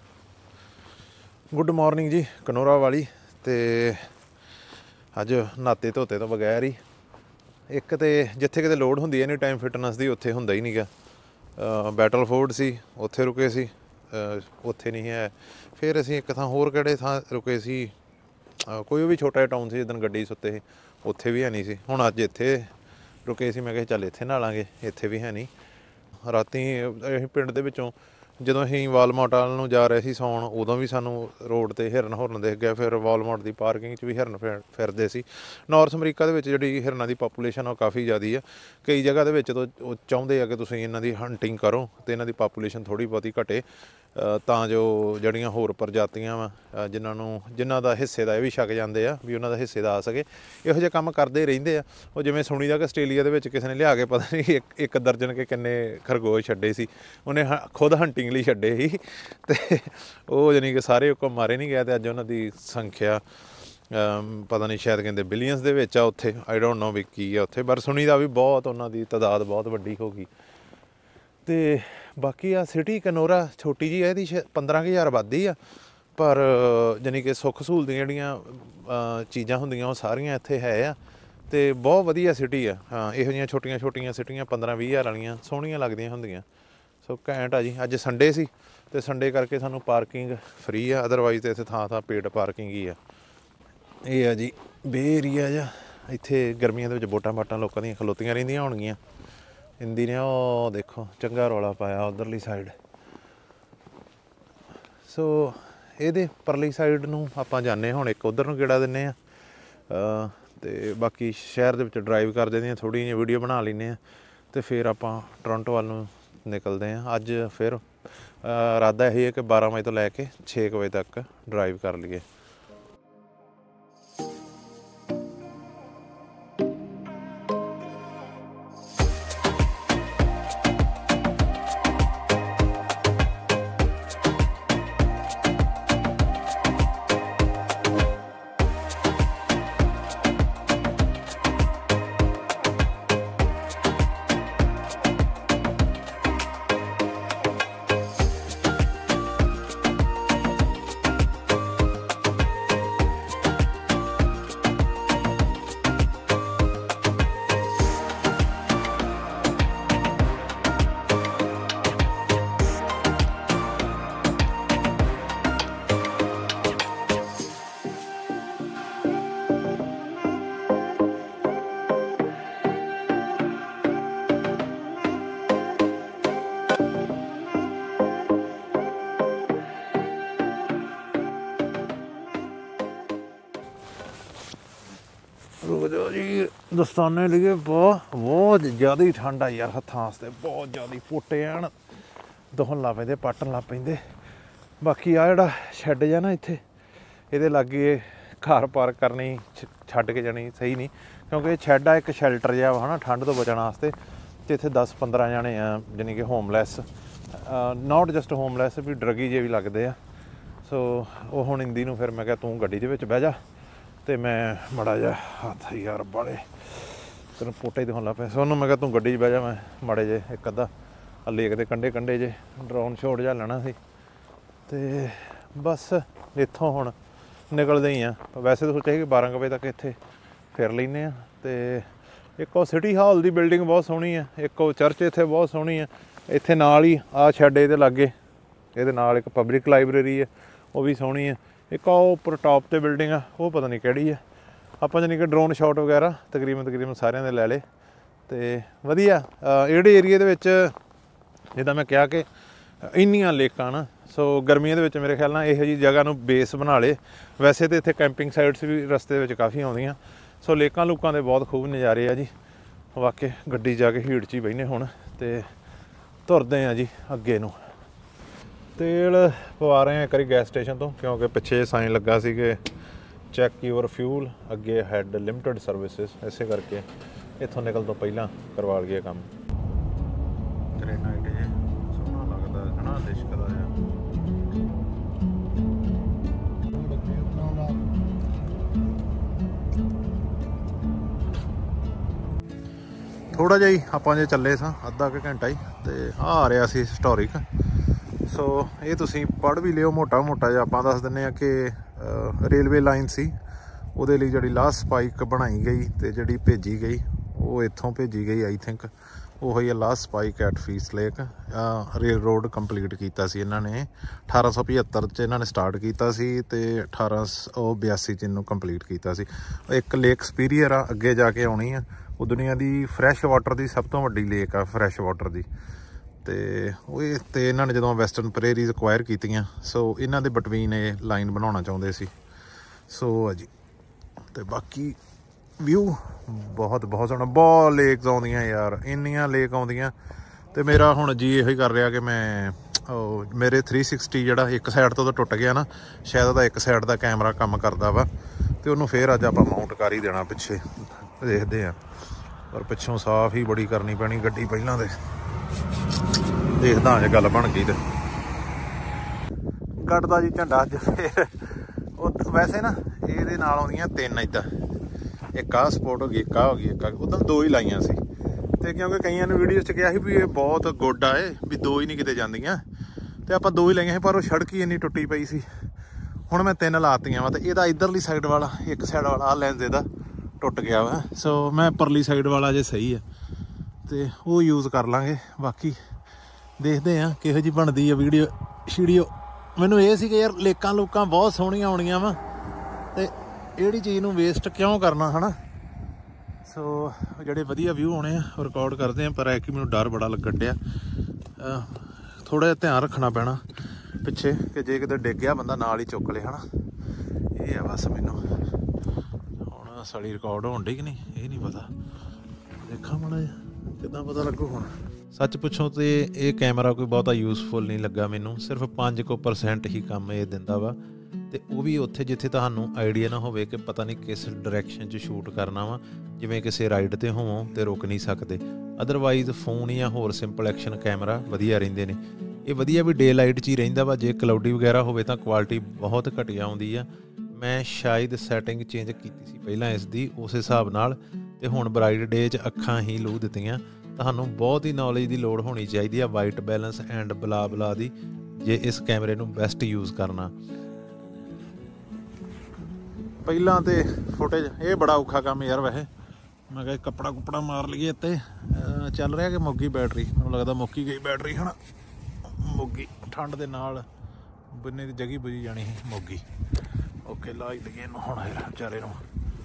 ਗੁੱਡ ਮਾਰਨਿੰਗ ਜੀ ਕਨੋਰਾ ਵਾਲੀ। ਅਤੇ ਅੱਜ ਨਾਤੇ ਧੋਤੇ ਤੋਂ ਬਗੈਰ ਹੀ, ਇੱਕ ਤਾਂ ਜਿੱਥੇ ਕਿਤੇ ਲੋੜ ਹੁੰਦੀ ਐਨੀ ਟਾਈਮ ਫਿਟਨੈਸ ਦੀ, ਉੱਥੇ ਹੁੰਦਾ ਹੀ ਨਹੀਂ ਗਾ। ਬੈਟਲਫੋਰਡ ਸੀ, ਉੱਥੇ ਰੁਕੇ ਸੀ, ਉੱਥੇ ਨਹੀਂ ਹੈ। ਫਿਰ ਅਸੀਂ ਇੱਕ ਥਾਂ ਹੋਰ ਕਿਹੜੇ ਥਾਂ ਰੁਕੇ ਸੀ, ਕੋਈ ਵੀ ਛੋਟਾ ਜਿਹਾ ਟਾਊਨ ਸੀ ਜਿੱਦਣ ਗੱਡੀ ਸੁੱਤੇ ਸੀ, ਉੱਥੇ ਵੀ ਹੈ ਨਹੀਂ ਸੀ। ਹੁਣ ਅੱਜ ਇੱਥੇ ਰੁਕੇ ਸੀ, ਮੈਂ ਕਿਹਾ ਚੱਲ ਇੱਥੇ ਨਹਾ ਲਾਂਗੇ, ਇੱਥੇ ਵੀ ਹੈ ਨਹੀਂ। ਰਾਤੀ ਅਸੀਂ ਪਿੰਡ ਦੇ ਵਿੱਚੋਂ ਜਦੋਂ ਅਸੀਂ ਵਾਲਮਾਰਟ ਵੱਲ ਨੂੰ ਜਾ ਰਹੇ ਸੀ ਸੌਣ, ਉਦੋਂ ਵੀ ਸਾਨੂੰ ਰੋਡ 'ਤੇ ਹਿਰਨ ਹੁਰਨ ਦਿਖ ਗਿਆ। ਫਿਰ ਵਾਲਮਾਰਟ ਦੀ ਪਾਰਕਿੰਗ 'ਚ ਵੀ ਹਿਰਨ ਫਿਰ ਫਿਰਦੇ ਸੀ। ਨਾਰਥ ਅਮਰੀਕਾ ਦੇ ਵਿੱਚ ਜਿਹੜੀ ਹਿਰਨਾਂ ਦੀ ਪਾਪੂਲੇਸ਼ਨ ਉਹ ਕਾਫੀ ਜ਼ਿਆਦਾ ਆ। ਕਈ ਜਗ੍ਹਾ ਦੇ ਵਿੱਚ ਤਾਂ ਉਹ ਚਾਹੁੰਦੇ ਆ ਕਿ ਤੁਸੀਂ ਇਹਨਾਂ ਦੀ ਹੰਟਿੰਗ ਕਰੋ ਅਤੇ ਇਹਨਾਂ ਦੀ ਪਾਪੂਲੇਸ਼ਨ ਥੋੜ੍ਹੀ ਬਹੁਤੀ ਘਟੇ, ਤਾਂ ਜੋ ਜਿਹੜੀਆਂ ਹੋਰ ਪ੍ਰਜਾਤੀਆਂ ਵਾ ਜਿਨ੍ਹਾਂ ਨੂੰ ਜਿਨ੍ਹਾਂ ਦਾ ਹਿੱਸੇ ਦਾ ਇਹ ਵੀ ਛਕ ਜਾਂਦੇ ਆ ਵੀ ਉਹਨਾਂ ਦਾ ਹਿੱਸੇ ਦਾ ਆ ਸਕੇ, ਇਹੋ ਜਿਹੇ ਕੰਮ ਕਰਦੇ ਰਹਿੰਦੇ ਆ। ਉਹ ਜਿਵੇਂ ਸੁਣੀ ਦਾ ਕਿ ਆਸਟ੍ਰੇਲੀਆ ਦੇ ਵਿੱਚ ਕਿਸੇ ਨੇ ਲਿਆ ਕੇ ਪਤਾ ਨਹੀਂ ਇੱਕ ਇੱਕ ਦਰਜਨ ਕੇ ਕਿੰਨੇ ਖਰਗੋਸ਼ ਛੱਡੇ ਸੀ, ਉਹਨੇ ਹ ਖੁਦ ਹੰਟਿੰਗ ਲਈ ਛੱਡੇ ਸੀ। ਅਤੇ ਉਹ ਜਾਣੀ ਕਿ ਸਾਰੇ ਉਹ ਮਾਰੇ ਨਹੀਂ ਗਏ, ਅਤੇ ਅੱਜ ਉਹਨਾਂ ਦੀ ਸੰਖਿਆ ਪਤਾ ਨਹੀਂ ਸ਼ਾਇਦ ਕਹਿੰਦੇ ਬਿਲੀਅਨਸ ਦੇ ਵਿੱਚ ਆ ਉੱਥੇ। ਆਈ ਡੋਂਟ ਨੋ ਵੀ ਕੀ ਆ ਉੱਥੇ, ਪਰ ਸੁਣੀ ਦਾ ਵੀ ਬਹੁਤ ਉਹਨਾਂ ਦੀ ਤਾਦਾਦ ਬਹੁਤ ਵੱਡੀ ਹੋ ਗਈ। ਅਤੇ ਬਾਕੀ ਆ ਸਿਟੀ ਕਨੋਰਾ ਛੋਟੀ ਜਿਹੀ ਹੈ, ਇਹਦੀ ਸ਼ਾਇਦ ਪੰਦਰਾਂ ਕੁ ਹਜ਼ਾਰ ਆਬਾਦੀ ਆ, ਪਰ ਜਾਣੀ ਕਿ ਸੁੱਖ ਸਹੂਲਤਾਂ ਜਿਹੜੀਆਂ ਚੀਜ਼ਾਂ ਹੁੰਦੀਆਂ ਉਹ ਸਾਰੀਆਂ ਇੱਥੇ ਹੈ ਆ। ਅਤੇ ਬਹੁਤ ਵਧੀਆ ਸਿਟੀ ਆ। ਹਾਂ, ਇਹੋ ਜਿਹੀਆਂ ਛੋਟੀਆਂ ਛੋਟੀਆਂ ਸਿਟੀਆਂ ਪੰਦਰਾਂ ਵੀਹ ਹਜ਼ਾਰ ਵਾਲੀਆਂ ਸੋਹਣੀਆਂ ਲੱਗਦੀਆਂ ਹੁੰਦੀਆਂ। ਸੋ ਘੈਂਟ ਆ ਜੀ। ਅੱਜ ਸੰਡੇ ਸੀ, ਤੇ ਸੰਡੇ ਕਰਕੇ ਸਾਨੂੰ ਪਾਰਕਿੰਗ ਫ੍ਰੀ ਆ, ਅਦਰਵਾਈਜ਼ ਤੇ ਇੱਥੇ ਥਾਂ ਥਾਂ ਪੇਡ ਪਾਰਕਿੰਗ ਹੀ ਆ। ਇਹ ਆ ਜੀ ਬੇ ਏਰੀਆ ਜਾਂ ਇੱਥੇ ਗਰਮੀਆਂ ਦੇ ਵਿੱਚ ਵੋਟਾਂ ਵਾਟਾਂ ਲੋਕਾਂ ਦੀਆਂ ਖਲੋਤੀਆਂ ਰਹਿੰਦੀਆਂ ਹੋਣਗੀਆਂ। ਹਿੰਦੀ ਨੇ ਉਹ ਦੇਖੋ ਚੰਗਾ ਰੌਲਾ ਪਾਇਆ ਉੱਧਰਲੀ ਸਾਈਡ। ਸੋ ਇਹਦੇ ਪਰਲੀ ਸਾਈਡ ਨੂੰ ਆਪਾਂ ਜਾਂਦੇ ਹੁਣ, ਇੱਕ ਉੱਧਰ ਨੂੰ ਗੇੜਾ ਦਿੰਦੇ ਹਾਂ ਅਤੇ ਬਾਕੀ ਸ਼ਹਿਰ ਦੇ ਵਿੱਚ ਡਰਾਈਵ ਕਰ ਦਿੰਦੇ ਹਾਂ, ਥੋੜ੍ਹੀ ਜਿਹੀ ਵੀਡੀਓ ਬਣਾ ਲੈਂਦੇ ਹਾਂ ਅਤੇ ਫਿਰ ਆਪਾਂ ਟੋਰਾਂਟੋ ਵੱਲ ਨੂੰ ਨਿਕਲਦੇ ਹਾਂ। ਅੱਜ ਫਿਰ ਇਰਾਦਾ ਇਹ ਹੈ ਕਿ ਬਾਰਾਂ ਵਜੇ ਤੋਂ ਲੈ ਕੇ ਛੇ ਕੁ ਵਜੇ ਤੱਕ ਡਰਾਈਵ ਕਰ ਲਈਏ। रुक जाओ जी, दस्ताने लिए बहुत बहुत ज़्यादा ही ठंड आ यार, हत्थां वास्ते बहुत ज़्यादा पोटे आन दुखन लग पैंदे, पट्टन लग पैंदे। बाकी आ जिहड़ा शैड जा ना इत्थे इहदे लागे घर पार्क करनी छड्ड के जानी सही नहीं, क्योंकि शैड आ एक शैल्टर जिहा वा है ना ठंड तो बचण वास्ते। ते इत्थे दस पंद्रह जने आ जानी कि होमलैस, नॉट जस्ट होमलैस भी ड्रगी जे भी लगदे आ। सो वो हुण इंदी नूं फिर मैं कहा तूं गड्डी दे विच बह जा ते मैं मड़ा जा हत्थ यार बड़े तेन पोटे दिखाउण लग पिया। सो उन्होंने मैं कहा तू गड्डी 'च बह जा, मैं मड़े जे एक अद्धा लेक दे कंढे कंढे जे ड्रोन शॉट जा लेना सी ते बस इत्थों हुण निकलदे ही आ। वैसे तो सोचा कि बारह बजे तक इत्थे फिर लैने आ। ते एक वो सिटी हाल दी बिल्डिंग बहुत सोहनी है, एक वो चर्च इत्थे बहुत सोहनी है। इत्थे नाल ही आ शैड इहदे लागे इहदे नाल एक पब्लिक लाइब्रेरी है, वो भी सोहनी है। एक वो उपर टॉप ते बिल्डिंग आ, वो पता नहीं किहड़ी है। आपां जानी कि ड्रोन शॉट वगैरह तकरीबन तकरीबन सारिਆਂ ਦੇ ਲੈ ਲਏ ਤੇ ਵਧੀਆ। ਜਿਹੜੇ ਏਰੀਏ ਦੇ ਵਿੱਚ ਜਿੱਦਾਂ ਮੈਂ ਕਿਹਾ ਕਿ ਇੰਨੀਆਂ ਲੇਕਾਂ ਨਾ, ਸੋ ਗਰਮੀਆਂ ਦੇ ਵਿੱਚ ਮੇਰੇ ਖਿਆਲ ਨਾਲ ਇਹੋ ਜਿਹੀ ਜਗ੍ਹਾ ਨੂੰ ਬੇਸ ਬਣਾ ਲਏ। ਵੈਸੇ ਤਾਂ ਇੱਥੇ ਕੈਂਪਿੰਗ ਸਾਈਟਸ ਵੀ ਰਸਤੇ ਦੇ ਵਿੱਚ ਕਾਫੀ ਆਉਂਦੀਆਂ। ਸੋ ਲੇਕਾਂ ਲੂਕਾਂ ਦੇ ਬਹੁਤ ਖੂਬ ਨਜ਼ਾਰੇ ਆ ਜੀ। ਵਾਕਈ ਗੱਡੀ ਜਾ ਕੇ ਹੀਟ 'ਚ ਹੀ ਬਹਿਨੇ ਹੁਣ ਤੇ ਤੁਰਦੇ ਆ ਜੀ ਅੱਗੇ ਨੂੰ। तेल पवा रहे हैं एक बारी गैस स्टेशन तो, क्योंकि पिछे साइन लगा सी कि check your fuel, ahead limited services, इसे करके इत्थों निकल तो पहला करवा लिया काम। ग्रेनाइट जे सोहना लगदा है ना, लिशकदा है। थोड़ा जिहा ही आपां जे चले सां अद्धा क घंटा ही ते आ रहा सी हिस्टोरिक। सो ये तुसीं पढ़ भी लियो मोटा मोटा जिहा। आपां दस दिंदे आ कि रेलवे लाइन सी ਉਹਦੇ ਲਈ ਜਿਹੜੀ ਲਾਸਟ ਸਪਾਈਕ ਬਣਾਈ ਗਈ ਤੇ ਜਿਹੜੀ ਭੇਜੀ ਗਈ ਉਹ ਇੱਥੋਂ ਭੇਜੀ ਗਈ। ਆਈ ਥਿੰਕ ਉਹ ਹੀ last spike at Fees Lake. Railroad complete ਕੀਤਾ ਸੀ ਇਹਨਾਂ ਨੇ ਅਠਾਰਾਂ ਸੌ ਪਝੱਤਰ 'ਚ ਇਹਨਾਂ ਨੇ ਸਟਾਰਟ ਕੀਤਾ ਸੀ ਤੇ ਅਠਾਰਾਂ ਸੌ ਬਿਆਸੀ 'ਚ ਇਹਨੂੰ ਕੰਪਲੀਟ ਕੀਤਾ ਸੀ। ਇੱਕ ਲੇਕ ਸਪੀਰੀਅਰ ਆ ਅੱਗੇ ਜਾ ਕੇ ਆਉਣੀ ਆ, ਉਹ ਦੁਨੀਆ ਦੀ ਫਰੈਸ਼ ਵਾਟਰ ਦੀ ਸਭ ਤੋਂ ਵੱਡੀ ਲੇਕ ਆ ਫਰੈਸ਼ ਵਾਟਰ ਦੀ। ਤੇ ਉਹ ਤੇ ਇਹਨਾਂ ਨੇ ਜਦੋਂ ਵੈਸਟਰਨ ਪ੍ਰੇਰੀਜ਼ ਅਕਵਾਇਰ ਕੀਤੀਆਂ, ਸੋ ਇਹਨਾਂ ਦੇ ਬਿਟਵੀਨ ਇਹ ਲਾਈਨ ਬਣਾਉਣਾ ਚਾਹੁੰਦੇ ਸੀ। ਸੋ ਆ ਜੀ ਤੇ ਬਾਕੀ ਵਿਊ ਬਹੁਤ ਬਹੁਤ ਸੋਹਣਾ। ਬਹੁਤ ਲੇਕਸ ਆਉਂਦੀਆਂ ਯਾਰ, ਇੰਨੀਆਂ ਲੇਕ ਆਉਂਦੀਆਂ। ਤੇ ਮੇਰਾ ਹੁਣ ਜੀ ਇਹੋ ਹੀ ਕਰ ਰਿਹਾ ਕਿ ਮੈਂ ਉਹ ਮੇਰੇ ਥ੍ਰੀ ਸਿਕਸਟੀ ਜਿਹੜਾ ਇੱਕ ਸਾਈਡ ਤੋਂ ਤਾਂ ਟੁੱਟ ਗਿਆ ਨਾ, ਸ਼ਾਇਦ ਉਹਦਾ ਇੱਕ ਸਾਈਡ ਦਾ ਕੈਮਰਾ ਕੰਮ ਕਰਦਾ ਵਾ ਤੇ ਉਹਨੂੰ ਫੇਰ ਅੱਜ ਆਪਾਂ ਮਾਊਂਟ ਕਰ ਹੀ ਦੇਣਾ ਪਿੱਛੇ, ਦੇਖਦੇ ਆ। ਪਰ ਪਿੱਛੋਂ ਸਾਫ਼ ਹੀ ਬੜੀ ਕਰਨੀ ਪੈਣੀ ਗੱਡੀ ਪਹਿਲਾਂ ਤੇ ਦੇਖਦਾ ਜੇ ਗੱਲ ਬਣ ਗਈ ਤੇ ਕੱਢਦਾ ਜੀ ਝੰਡਾ ਅੱਜ ਫੇਰ। ਉਹ ਵੈਸੇ ਨਾ ਇਹਦੇ ਨਾਲ ਆਉਂਦੀਆਂ ਤਿੰਨ ਇੱਦਾਂ, ਇੱਕ ਆਹ ਸਪੋਰਟ ਹੋ ਗਈ, ਇੱਕ ਆਹ ਹੋ ਗਈ, ਇੱਕ ਉਦੋਂ ਦੋ ਹੀ ਲਾਈਆਂ ਸੀ। ਤੇ ਕਿਉਂਕਿ ਕਈਆਂ ਨੇ ਵੀਡੀਓ 'ਚ ਕਿਹਾ ਸੀ ਵੀ ਇਹ ਬਹੁਤ ਗੁੱਡ ਆ, ਇਹ ਵੀ ਦੋ ਹੀ ਨਹੀਂ ਕਿਤੇ ਜਾਂਦੀਆਂ, ਤੇ ਆਪਾਂ ਦੋ ਹੀ ਲਾਈਆਂ ਸੀ। ਪਰ ਉਹ ਸੜਕ ਹੀ ਇੰਨੀ ਟੁੱਟੀ ਪਈ ਸੀ, ਹੁਣ ਮੈਂ ਤਿੰਨ ਲਾਤੀਆਂ ਵਾ। ਤੇ ਇਹਦਾ ਇੱਧਰਲੀ ਸਾਈਡ ਵਾਲਾ ਇੱਕ ਸਾਈਡ ਵਾਲਾ ਆਹ ਲੈਂਸ ਇਹਦਾ ਟੁੱਟ ਗਿਆ ਵਾ। ਸੋ ਮੈਂ ਪਰਲੀ ਸਾਈਡ ਵਾਲਾ ਜੇ ਸਹੀ ਆ ਤੇ ਉਹ ਯੂਜ਼ ਕਰ ਲਾਂਗੇ। ਬਾਕੀ ਦੇਖਦੇ ਆ ਕਿਹੋ ਜਿਹੀ ਬਣਦੀ ਆ ਵੀਡੀਓ। ਛੀੜਿਓ ਮੈਨੂੰ ਇਹ ਸੀ ਕਿ ਯਾਰ ਲੇਕਾਂ ਲੂਕਾਂ ਬਹੁਤ ਸੋਹਣੀਆਂ ਆਉਣੀਆਂ ਵਾ ਤੇ ਇਹੜੀ ਚੀਜ਼ ਨੂੰ ਵੇਸਟ ਕਿਉਂ ਕਰਨਾ ਹਨਾ। ਸੋ ਜਿਹੜੇ ਵਧੀਆ ਵਿਊ ਆਉਣੇ ਆ ਉਹ ਰਿਕਾਰਡ ਕਰਦੇ ਆ, ਪਰ ਐ ਕਿ ਮੈਨੂੰ ਡਰ ਬੜਾ ਲੱਗਣ ਡਿਆ। ਥੋੜਾ ਜਿਹਾ ਧਿਆਨ ਰੱਖਣਾ ਪੈਣਾ ਪਿੱਛੇ ਕਿ ਜੇ ਕਿਤੇ ਡਿੱਗ ਗਿਆ ਬੰਦਾ ਨਾਲ ਹੀ ਚੁੱਕ ਲੇ ਹਨਾ। ਇਹ ਆ ਬਸ ਮੈਨੂੰ ਹੁਣ ਸਾਲੀ ਰਿਕਾਰਡ ਹੋਣ ਡੀ ਕਿ ਨਹੀਂ ਇਹ ਨਹੀਂ ਪਤਾ, ਦੇਖਾਂ ਮਾੜਾ ਜਿਹਾ ਕਿੱਦਾਂ ਪਤਾ ਲੱਗੂ ਹੁਣ। ਸੱਚ ਪੁੱਛੋ ਤੇ ਇਹ ਕੈਮਰਾ ਕੋਈ ਬਹੁਤਾ ਯੂਜ਼ਫੁਲ ਨਹੀਂ ਲੱਗਾ ਮੈਨੂੰ, ਸਿਰਫ ਪੰਜ ਕੁ ਪਰਸੈਂਟ ਹੀ ਕੰਮ ਇਹ ਦਿੰਦਾ ਵਾ, ਤੇ ਉਹ ਵੀ ਉੱਥੇ ਜਿੱਥੇ ਤੁਹਾਨੂੰ ਆਈਡੀਆ ਨਾ ਹੋਵੇ ਕਿ ਪਤਾ ਨਹੀਂ ਕਿਸ ਡਾਇਰੈਕਸ਼ਨ 'ਚ ਸ਼ੂਟ ਕਰਨਾ ਵਾ, ਜਿਵੇਂ ਕਿਸੇ ਰਾਈਡ 'ਤੇ ਹੋਵੋਂ ਤੇ ਰੁਕ ਨਹੀਂ ਸਕਦੇ। ਅਦਰਵਾਈਜ਼ ਫੋਨ ਜਾਂ ਹੋਰ ਸਿੰਪਲ ਐਕਸ਼ਨ ਕੈਮਰਾ ਵਧੀਆ ਰਹਿੰਦੇ ਨੇ। ਇਹ ਵਧੀਆ ਵੀ ਡੇ ਲਾਈਟ 'ਚ ਹੀ ਰਹਿੰਦਾ ਵਾ, ਜੇ ਕਲਾਉਡੀ ਵਗੈਰਾ ਹੋਵੇ ਤਾਂ ਕੁਆਲਿਟੀ ਬਹੁਤ ਘਟੀਆ ਆਉਂਦੀ ਆ। ਮੈਂ ਸ਼ਾਇਦ ਸੈਟਿੰਗ ਚੇਂਜ ਕੀਤੀ ਸੀ ਪਹਿਲਾਂ ਇਸ ਦੀ ਉਸ ਹਿਸਾਬ ਨਾਲ, ਤੇ ਹੁਣ ਬਰਾਈਟ ਡੇ 'ਚ ਅੱਖਾਂ ਹੀ ਲੂ ਦਿੱਤੀਆਂ। ਤੁਹਾਨੂੰ ਬਹੁਤ ਹੀ ਨੌਲੇਜ ਦੀ ਲੋੜ ਹੋਣੀ ਚਾਹੀਦੀ ਆ ਵਾਈਟ ਬੈਲੈਂਸ ਐਂਡ ਬਲਾ ਬਲਾ ਦੀ, ਜੇ ਇਸ ਕੈਮਰੇ ਨੂੰ ਬੈਸਟ ਯੂਜ਼ ਕਰਨਾ। ਪਹਿਲਾਂ ਤੇ ਫੁਟੇਜ ਇਹ ਬੜਾ ਔਖਾ ਕੰਮ ਯਾਰ, ਵੈਸੇ ਮੈਂ ਕਿਹਾ ਕੱਪੜਾ ਕੁੱਪੜਾ ਮਾਰ ਲਈਏ ਇੱਥੇ। ਚੱਲ ਰਿਹਾ ਕਿ ਮੁੱਕੀ ਬੈਟਰੀ, ਮੈਨੂੰ ਲੱਗਦਾ ਮੁੱਕੀ ਗਈ ਬੈਟਰੀ ਹਨਾ। ਮੁੱਕੀ ਠੰਡ ਦੇ ਨਾਲ ਬੰਨੇ ਦੀ ਜਗੀ ਬੁਝੀ ਜਾਣੀ ਸੀ ਮੁੱਕੀ। ਓਕੇ ਲਾ ਹੀ ਲਈਏ ਇਹਨੂੰ ਹੁਣ ਯਾਰ ਵਿਚਾਰੇ ਨੂੰ।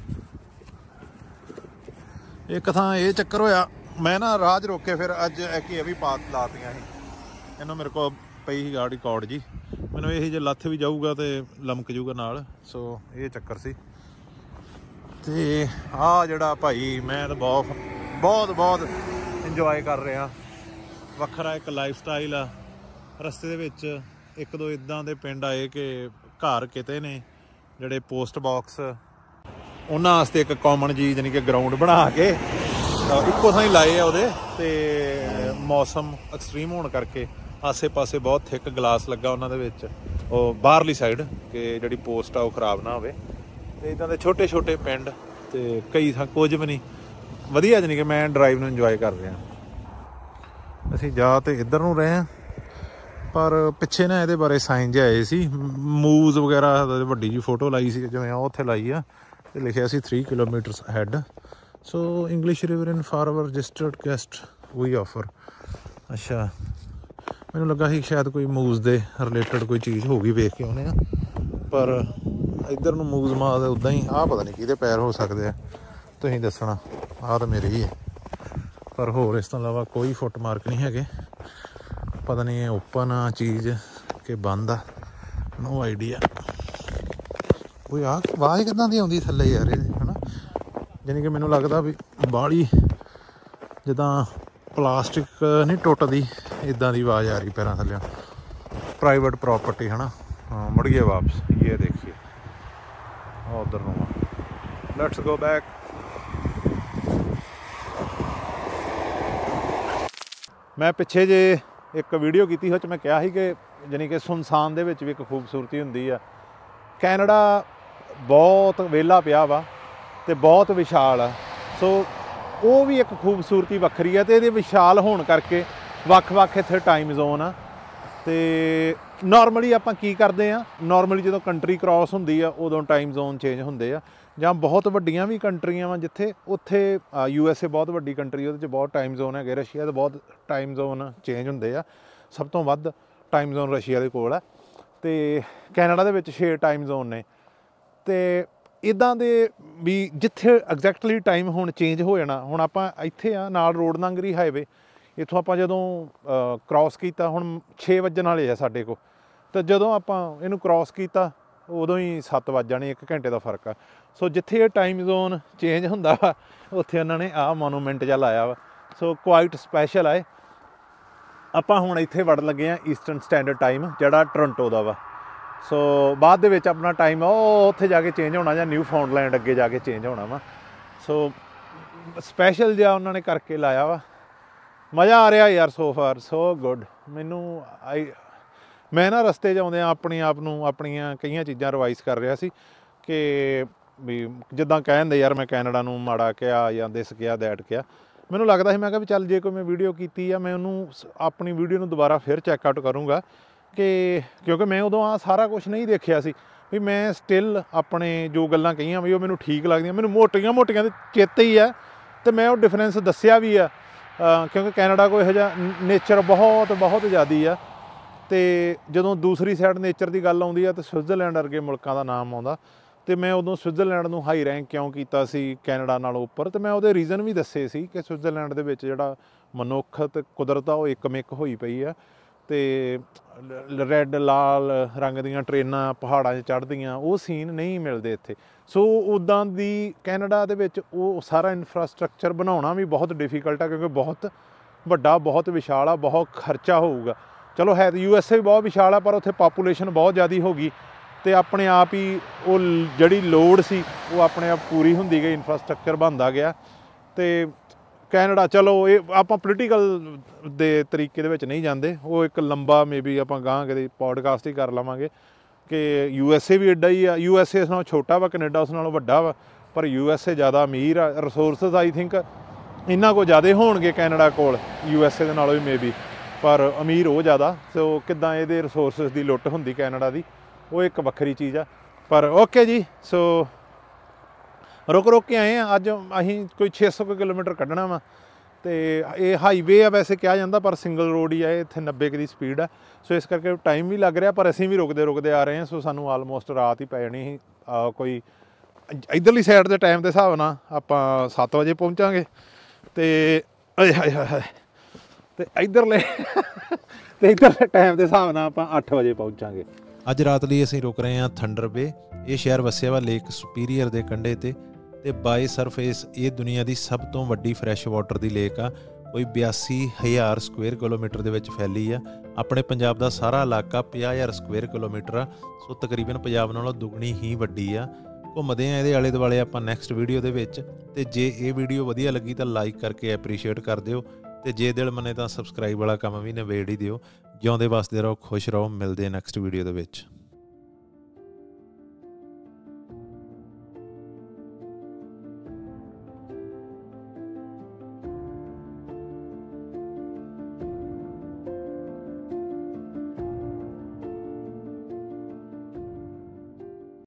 ਇੱਕ ਥਾਂ ਇਹ ਚੱਕਰ ਹੋਇਆ, ਮੈਂ ਨਾ ਰਾਹ 'ਚ ਰੋਕੇ ਫਿਰ ਅੱਜ ਐਕੀ ਇਹ ਵੀ ਪਾਤ ਲਾਤੀਆਂ ਸੀ ਇਹਨੂੰ। ਮੇਰੇ ਕੋਲ ਪਈ ਸੀ ਗਾੜੀ ਕੌੜ ਜੀ, ਮੈਨੂੰ ਇਹ ਜੇ ਲੱਥ ਵੀ ਜਾਊਗਾ ਤੇ ਲਮਕ ਜਾਊਗਾ ਨਾਲ, ਸੋ ਇਹ ਚੱਕਰ ਸੀ। ਤੇ ਆਹ ਜਿਹੜਾ ਭਾਈ ਮੈਂ ਤਾਂ ਬਹੁਤ ਬਹੁਤ ਬਹੁਤ ਇੰਜੋਏ ਕਰ ਰਿਹਾ, ਵੱਖਰਾ ਇੱਕ ਲਾਈਫ ਸਟਾਈਲ ਆ। ਰਸਤੇ ਦੇ ਵਿੱਚ ਇੱਕ ਦੋ ਇੱਦਾਂ ਦੇ ਪਿੰਡ ਆਏ ਕਿ ਘਰ ਕਿਤੇ ਨੇ ਜਿਹੜੇ ਪੋਸਟ ਬਾਕਸ, ਉਹਨਾਂ ਵਾਸਤੇ ਇੱਕ ਕਾਮਨ ਜੀ ਜਾਣੀ ਕਿ ਗਰਾਊਂਡ ਬਣਾ ਕੇ ਇੱਕੋ ਥਾਂ ਹੀ ਲਾਏ ਆ ਉਹਦੇ। ਤੇ ਮੌਸਮ ਐਕਸਟ੍ਰੀਮ ਹੋਣ ਕਰਕੇ ਆਸੇ ਪਾਸੇ ਬਹੁਤ ਥਿੱਕ ਗਲਾਸ ਲੱਗਾ ਉਹਨਾਂ ਦੇ ਵਿੱਚ, ਉਹ ਬਾਹਰਲੀ ਸਾਈਡ, ਕਿ ਜਿਹੜੀ ਪੋਸਟ ਆ ਉਹ ਖ਼ਰਾਬ ਨਾ ਹੋਵੇ। ਤੇ ਇੱਦਾਂ ਦੇ ਛੋਟੇ ਛੋਟੇ ਪਿੰਡ ਤੇ ਕਈ ਥਾਂ ਕੁਝ ਵੀ ਨਹੀਂ ਵਧੀਆ, ਜਾਣੀ ਕਿ ਮੈਂ ਡਰਾਈਵ ਨੂੰ ਇੰਜੋਏ ਕਰ ਰਿਹਾ। ਅਸੀਂ ਜਾ ਤੇ ਇੱਧਰ ਨੂੰ ਰਹੇ ਹਾਂ, ਪਰ ਪਿੱਛੇ ਨਾ ਇਹਦੇ ਬਾਰੇ ਸਾਈਨ ਜਿਹੇ ਆਏ ਸੀ, ਮੂਵਜ਼ ਵਗੈਰਾ ਵੱਡੀ ਜਿਹੀ ਫੋਟੋ ਲਾਈ ਸੀ ਜਿਵੇਂ ਉਹ ਉੱਥੇ ਲਾਈ ਆ, ਤੇ ਲਿਖਿਆ ਸੀ three kilometres ahead. So English River Inn for our registered guest we offer. ਅੱਛਾ ਮੈਨੂੰ ਲੱਗਾ ਸੀ ਸ਼ਾਇਦ ਕੋਈ ਮੂਵਜ਼ ਦੇ ਰਿਲੇਟਡ ਕੋਈ ਚੀਜ਼ ਹੋ ਗਈ, ਵੇਖ ਕੇ ਆਉਂਦੇ ਆ, ਪਰ ਇੱਧਰ ਨੂੰ ਮੂਵਜ਼ ਮਾਜ਼ ਉੱਦਾਂ ਹੀ। ਆਹ ਪਤਾ ਨਹੀਂ ਕਿਹਦੇ ਪੈਰ ਹੋ ਸਕਦੇ ਆ, ਤੁਸੀਂ ਦੱਸਣਾ। ਆਹ ਤਾਂ ਮੇਰੇ ਹੀ ਹੈ, ਪਰ ਹੋਰ ਇਸ ਤੋਂ ਇਲਾਵਾ ਕੋਈ ਫੁੱਟ ਮਾਰਕ ਨਹੀਂ ਹੈਗੇ। ਪਤਾ ਨਹੀਂ ਇਹ ਓਪਨ ਆ ਚੀਜ਼ ਕਿ ਬੰਦ ਆ, ਨੋ ਆਈਡੀਆ। ਕੋਈ ਆਹ ਆਵਾਜ਼ ਕਿੱਦਾਂ ਦੀ ਆਉਂਦੀ ਥੱਲੇ ਯਾਰ ਇਹ ਹੈ ਨਾ, ਜਾਣੀ ਕਿ ਮੈਨੂੰ ਲੱਗਦਾ ਵੀ ਬਾਹਲੀ ਜਿੱਦਾਂ ਪਲਾਸਟਿਕ ਨਹੀਂ ਟੁੱਟਦੀ ਇੱਦਾਂ ਦੀ ਆਵਾਜ਼ ਆ ਰਹੀ ਪੈਰਾਂ ਥੱਲੇ। ਪ੍ਰਾਈਵੇਟ ਪ੍ਰੋਪਰਟੀ ਹੈ ਨਾ। ਹਾਂ ਮੁੜ ਗਏ ਵਾਪਸ, ਇਹ ਦੇਖੀਏ ਉਧਰ ਨੂੰ। Let's go back. ਮੈਂ ਪਿੱਛੇ ਜੇ ਇੱਕ ਵੀਡੀਓ ਕੀਤੀ ਉਹ 'ਚ ਮੈਂ ਕਿਹਾ ਸੀ ਕਿ ਜਾਣੀ ਕਿ ਸੁਨਸਾਨ ਦੇ ਵਿੱਚ ਵੀ ਇੱਕ ਖੂਬਸੂਰਤੀ ਹੁੰਦੀ ਆ। ਕੈਨੇਡਾ ਬਹੁਤ ਵਿਹਲਾ ਪਿਆ ਵਾ ਤੇ ਬਹੁਤ ਵਿਸ਼ਾਲ ਆ, ਸੋ ਉਹ ਵੀ ਇੱਕ ਖੂਬਸੂਰਤੀ ਵੱਖਰੀ ਆ। ਤੇ ਇਹਦੇ ਵਿਸ਼ਾਲ ਹੋਣ ਕਰਕੇ ਵੱਖ-ਵੱਖ ਇੱਥੇ ਟਾਈਮ ਜ਼ੋਨ ਆ। ਤੇ ਨੋਰਮਲੀ ਆਪਾਂ ਕੀ ਕਰਦੇ ਆ, ਨੋਰਮਲੀ ਜਦੋਂ ਕੰਟਰੀ ਕ੍ਰਾਸ ਹੁੰਦੀ ਆ ਉਦੋਂ ਟਾਈਮ ਜ਼ੋਨ ਚੇਂਜ ਹੁੰਦੇ ਆ, ਜਾਂ ਬਹੁਤ ਵੱਡੀਆਂ ਵੀ ਕੰਟਰੀਆਂ ਵਾ ਜਿੱਥੇ, ਉੱਥੇ ਯੂ ਐਸ ਏ ਬਹੁਤ ਵੱਡੀ ਕੰਟਰੀ, ਉਹਦੇ 'ਚ ਬਹੁਤ ਟਾਈਮ ਜ਼ੋਨ ਹੈਗੇ। ਰਸ਼ੀਆ ਦੇ ਬਹੁਤ ਟਾਈਮ ਜ਼ੋਨ ਚੇਂਜ ਹੁੰਦੇ ਆ, ਸਭ ਤੋਂ ਵੱਧ ਟਾਈਮ ਜ਼ੋਨ ਰਸ਼ੀਆ ਦੇ ਕੋਲ ਆ। ਤੇ ਕੈਨੇਡਾ ਦੇ ਵਿੱਚ ਛੇ ਟਾਈਮ ਜ਼ੋਨ ਨੇ। ਤੇ ਇੱਦਾਂ ਦੇ ਵੀ ਜਿੱਥੇ ਐਗਜ਼ੈਕਟਲੀ ਟਾਈਮ ਹੁਣ ਚੇਂਜ ਹੋ ਜਾਣਾ। ਹੁਣ ਆਪਾਂ ਇੱਥੇ ਆ ਨਾਲ ਰੋਡ ਲੰਘ ਰਹੀ ਹਾਈਵੇ, ਇੱਥੋਂ ਆਪਾਂ ਜਦੋਂ ਕ੍ਰਾਸ ਕੀਤਾ, ਹੁਣ ਛੇ ਵੱਜਣ ਵਾਲੇ ਆ ਸਾਡੇ ਕੋਲ, ਤਾਂ ਜਦੋਂ ਆਪਾਂ ਇਹਨੂੰ ਕ੍ਰਾਸ ਕੀਤਾ ਉਦੋਂ ਹੀ ਸੱਤ ਵੱਜ ਜਾਣੇ, ਇੱਕ ਘੰਟੇ ਦਾ ਫਰਕ ਆ। ਸੋ ਜਿੱਥੇ ਇਹ ਟਾਈਮ ਜ਼ੋਨ ਚੇਂਜ ਹੁੰਦਾ ਵਾ ਉੱਥੇ ਉਹਨਾਂ ਨੇ ਆਹ ਮੋਨੂਮੈਂਟ ਜਿਹਾ ਲਾਇਆ ਵਾ। ਸੋ ਕੁਆਇਟ ਸਪੈਸ਼ਲ ਆਏ। ਆਪਾਂ ਹੁਣ ਇੱਥੇ ਵੜਨ ਲੱਗੇ ਹਾਂ ਈਸਟਰਨ ਸਟੈਂਡਰਡ ਟਾਈਮ, ਜਿਹੜਾ ਟੋਰਾਂਟੋ ਦਾ ਵਾ। ਸੋ ਬਾਅਦ ਦੇ ਵਿੱਚ ਆਪਣਾ ਟਾਈਮ ਉਹ ਉੱਥੇ ਜਾ ਕੇ ਚੇਂਜ ਹੋਣਾ, ਜਾਂ ਨਿਊ ਫਾਊਂਡਲੈਂਡ ਅੱਗੇ ਜਾ ਕੇ ਚੇਂਜ ਹੋਣਾ ਵਾ। ਸੋ ਸਪੈਸ਼ਲ ਜਿਹਾ ਉਹਨਾਂ ਨੇ ਕਰਕੇ ਲਾਇਆ ਵਾ। ਮਜ਼ਾ ਆ ਰਿਹਾ ਯਾਰ, ਸੋ ਫਾਰ ਸੋ ਗੁੱਡ। ਮੈਨੂੰ ਆਈ ਮੈਂ ਨਾ ਰਸਤੇ 'ਚ ਆਉਂਦਿਆਂ ਆਪਣੇ ਆਪ ਨੂੰ ਆਪਣੀਆਂ ਕਈਆਂ ਚੀਜ਼ਾਂ ਰਿਵਾਈਜ਼ ਕਰ ਰਿਹਾ ਸੀ ਕਿ ਵੀ ਜਿੱਦਾਂ ਕਹਿੰਦੇ ਯਾਰ ਮੈਂ ਕੈਨੇਡਾ ਨੂੰ ਮਾੜਾ ਕਿਹਾ ਜਾਂ ਦਿਸ ਕਿਹਾ ਦੈਟ ਕਿਹਾ। ਮੈਨੂੰ ਲੱਗਦਾ ਸੀ ਮੈਂ ਕਿਹਾ ਵੀ ਚੱਲ ਜੇ ਕੋਈ ਮੈਂ ਵੀਡੀਓ ਕੀਤੀ ਆ ਮੈਂ ਉਹਨੂੰ ਆਪਣੀ ਵੀਡੀਓ ਨੂੰ ਦੁਬਾਰਾ ਫਿਰ ਚੈੱਕ ਆਊਟ ਕਰੂੰਗਾ, ਕਿ ਕਿਉਂਕਿ ਮੈਂ ਉਦੋਂ ਆ ਸਾਰਾ ਕੁਛ ਨਹੀਂ ਦੇਖਿਆ ਸੀ। ਵੀ ਮੈਂ ਸਟਿਲ ਆਪਣੇ ਜੋ ਗੱਲਾਂ ਕਹੀਆਂ ਵੀ ਉਹ ਮੈਨੂੰ ਠੀਕ ਲੱਗਦੀਆਂ, ਮੈਨੂੰ ਮੋਟੀਆਂ ਮੋਟੀਆਂ ਦੇ ਚੇਤੇ ਹੀ ਆ, ਅਤੇ ਮੈਂ ਉਹ ਡਿਫਰੈਂਸ ਦੱਸਿਆ ਵੀ ਆ। ਕਿਉਂਕਿ ਕੈਨੇਡਾ ਕੋਲ ਇਹੋ ਜਿਹਾ ਨੇਚਰ ਬਹੁਤ ਬਹੁਤ ਜ਼ਿਆਦਾ ਆ, ਤੇ ਜਦੋਂ ਦੂਸਰੀ ਸਾਈਡ ਨੇਚਰ ਦੀ ਗੱਲ ਆਉਂਦੀ ਆ ਤੇ ਸਵਿਟਜ਼ਰਲੈਂਡ ਵਰਗੇ ਮੁਲਕਾਂ ਦਾ ਨਾਮ ਆਉਂਦਾ। ਤੇ ਮੈਂ ਉਦੋਂ ਸਵਿਟਜ਼ਰਲੈਂਡ ਨੂੰ ਹਾਈ ਰੈਂਕ ਕਿਉਂ ਕੀਤਾ ਸੀ ਕੈਨੇਡਾ ਨਾਲੋਂ ਉੱਪਰ, ਤੇ ਮੈਂ ਉਹਦੇ ਰੀਜ਼ਨ ਵੀ ਦੱਸੇ ਸੀ ਕਿ ਸਵਿਟਜ਼ਰਲੈਂਡ ਦੇ ਵਿੱਚ ਜਿਹੜਾ ਮਨੁੱਖ ਤੇ ਕੁਦਰਤ ਆ ਉਹ ਇੱਕਮਿੱਕ ਹੋਈ ਪਈ ਆ। ਤੇ ਰੈੱਡ ਲਾਲ ਰੰਗ ਦੀਆਂ ਟ੍ਰੇਨਾਂ ਪਹਾੜਾਂ 'ਚ ਚੜ੍ਹਦੀਆਂ, ਉਹ ਸੀਨ ਨਹੀਂ ਮਿਲਦੇ ਇੱਥੇ। ਸੋ ਉੱਦਾਂ ਦੀ ਕੈਨੇਡਾ ਦੇ ਵਿੱਚ ਉਹ ਸਾਰਾ ਇਨਫਰਾਸਟਰਕਚਰ ਬਣਾਉਣਾ ਵੀ ਬਹੁਤ ਡਿਫੀਕਲਟ ਆ, ਕਿਉਂਕਿ ਬਹੁਤ ਵੱਡਾ, ਬਹੁਤ ਵਿਸ਼ਾਲ ਆ, ਬਹੁਤ ਖਰਚਾ ਹੋਊਗਾ। ਚਲੋ ਹੈ ਤਾਂ ਯੂ ਐਸ ਏ ਵੀ ਬਹੁਤ ਵਿਸ਼ਾਲ ਆ, ਪਰ ਉੱਥੇ ਪਾਪੂਲੇਸ਼ਨ ਬਹੁਤ ਜ਼ਿਆਦਾ ਹੋ ਗਈ ਤੇ ਆਪਣੇ ਆਪ ਹੀ ਉਹ ਜਿਹੜੀ ਲੋੜ ਸੀ ਉਹ ਆਪਣੇ ਆਪ ਪੂਰੀ ਹੁੰਦੀ ਗਈ, ਇਨਫਰਾਸਟਰਕਚਰ ਬਣਦਾ ਗਿਆ। ਤੇ ਕੈਨੇਡਾ ਚਲੋ ਇਹ ਆਪਾਂ ਪੋਲੀਟੀਕਲ ਦੇ ਤਰੀਕੇ ਦੇ ਵਿੱਚ ਨਹੀਂ ਜਾਂਦੇ, ਉਹ ਇੱਕ ਲੰਬਾ ਮੇ ਬੀ ਆਪਾਂ ਗਾਂਹ ਕਦੇ ਪੋਡਕਾਸਟ ਹੀ ਕਰ ਲਵਾਂਗੇ ਕਿ ਯੂ ਐਸ ਏ ਵੀ ਐਡਾ ਹੀ ਆ। ਯੂ ਐਸ ਏ ਇਸ ਨਾਲੋਂ ਛੋਟਾ ਵਾ, ਕੈਨੇਡਾ ਉਸ ਨਾਲੋਂ ਵੱਡਾ ਵਾ, ਪਰ ਯੂ ਐਸ ਏ ਜ਼ਿਆਦਾ ਅਮੀਰ ਆ। ਰਿਸੋਰਸਿਸ ਆਈ ਥਿੰਕ ਇਹਨਾਂ ਕੋਲ ਜ਼ਿਆਦਾ ਹੋਣਗੇ ਕੈਨੇਡਾ ਕੋਲ ਯੂ ਐਸ ਏ ਦੇ ਨਾਲੋਂ ਵੀ ਮੇ ਬੀ, ਪਰ ਅਮੀਰ ਉਹ ਜ਼ਿਆਦਾ। ਸੋ ਕਿੱਦਾਂ ਇਹਦੇ ਰਿਸੋਰਸਿਸ ਦੀ ਲੁੱਟ ਹੁੰਦੀ ਕੈਨੇਡਾ ਦੀ, ਉਹ ਇੱਕ ਵੱਖਰੀ ਚੀਜ਼ ਆ। ਪਰ ਓਕੇ ਜੀ, ਸੋ ਰੁਕ ਰੁਕ ਕੇ ਆਏ ਆ। ਅੱਜ ਅਸੀਂ ਕੋਈ ਛੇ ਸੌ ਕੁ ਕਿਲੋਮੀਟਰ ਕੱਢਣਾ ਵਾ ਤੇ ਇਹ ਹਾਈਵੇ ਆ ਵੈਸੇ ਕਿਹਾ ਜਾਂਦਾ, ਪਰ ਸਿੰਗਲ ਰੋਡ ਹੀ ਆ, ਇੱਥੇ ਨੱਬੇ ਕੁ ਦੀ ਸਪੀਡ ਆ। ਸੋ ਇਸ ਕਰਕੇ ਟਾਈਮ ਵੀ ਲੱਗ ਰਿਹਾ, ਪਰ ਅਸੀਂ ਵੀ ਰੁਕਦੇ ਰੁਕਦੇ ਆ ਰਹੇ ਹਾਂ। ਸੋ ਸਾਨੂੰ ਆਲਮੋਸਟ ਰਾਤ ਹੀ ਪੈ ਜਾਣੀ ਸੀ। ਕੋਈ ਇੱਧਰਲੀ ਸਾਈਡ ਦੇ ਟਾਈਮ ਦੇ ਹਿਸਾਬ ਨਾਲ ਆਪਾਂ ਸੱਤ ਵਜੇ ਪਹੁੰਚਾਂਗੇ ਤੇ ਤੇ ਇੱਧਰਲੇ ਤੇ ਇੱਧਰਲੇ ਟਾਈਮ ਦੇ ਹਿਸਾਬ ਨਾਲ ਆਪਾਂ ਅੱਠ ਵਜੇ ਪਹੁੰਚਾਂਗੇ। ਅੱਜ ਰਾਤ ਲਈ ਅਸੀਂ ਰੁਕ ਰਹੇ ਹਾਂ ਥੰਡਰ ਬੇ। ਇਹ ਸ਼ਹਿਰ ਵਸਿਆ ਵਾ ਲੇਕ ਸੁਪੀਰੀਅਰ ਦੇ ਕੰਢੇ ਤੇ ਤੇ ਬਾਈ ਸਰਫੇਸ ਇਹ ਦੁਨੀਆ ਦੀ ਸਭ ਤੋਂ ਵੱਡੀ ਫਰੈਸ਼ ਵਾਟਰ ਦੀ ਲੇਕ ਆ। ਕੋਈ ਬਿਆਸੀ ਹਜ਼ਾਰ ਸਕੁਅਰ ਕਿਲੋਮੀਟਰ ਦੇ ਵਿੱਚ ਫੈਲੀ ਆ। ਆਪਣੇ ਪੰਜਾਬ ਦਾ ਸਾਰਾ ਇਲਾਕਾ ਪੰਜਾਹ ਹਜ਼ਾਰ ਸਕੁਅਰ ਕਿਲੋਮੀਟਰ ਆ। ਸੋ ਤਕਰੀਬਨ ਪੰਜਾਬ ਨਾਲੋਂ ਦੁੱਗਣੀ ਹੀ ਵੱਡੀ ਆ। ਘੁੰਮਦੇ ਆ ਇਹਦੇ ਆਲੇ ਦੁਆਲੇ ਆਪਾਂ ਨੈਕਸਟ ਵੀਡੀਓ ਦੇ ਵਿੱਚ। ਤੇ ਜੇ ਇਹ ਵੀਡੀਓ ਵਧੀਆ ਲੱਗੀ ਤਾਂ ਲਾਈਕ ਕਰਕੇ ਐਪਰੀਸ਼ੀਏਟ ਕਰ ਦਿਓ, ਤੇ ਜੇ ਦਿਲ ਮੰਨੇ ਤਾਂ ਸਬਸਕ੍ਰਾਈਬ ਵਾਲਾ ਕੰਮ ਵੀ ਨਿਬੇੜ ਹੀ ਦਿਓ। ਜਿਉਂਦੇ ਵਸਦੇ ਰਹੋ, ਖੁਸ਼ ਰਹੋ। ਮਿਲਦੇ ਆ ਨੈਕਸਟ ਵੀਡੀਓ ਦੇ ਵਿੱਚ।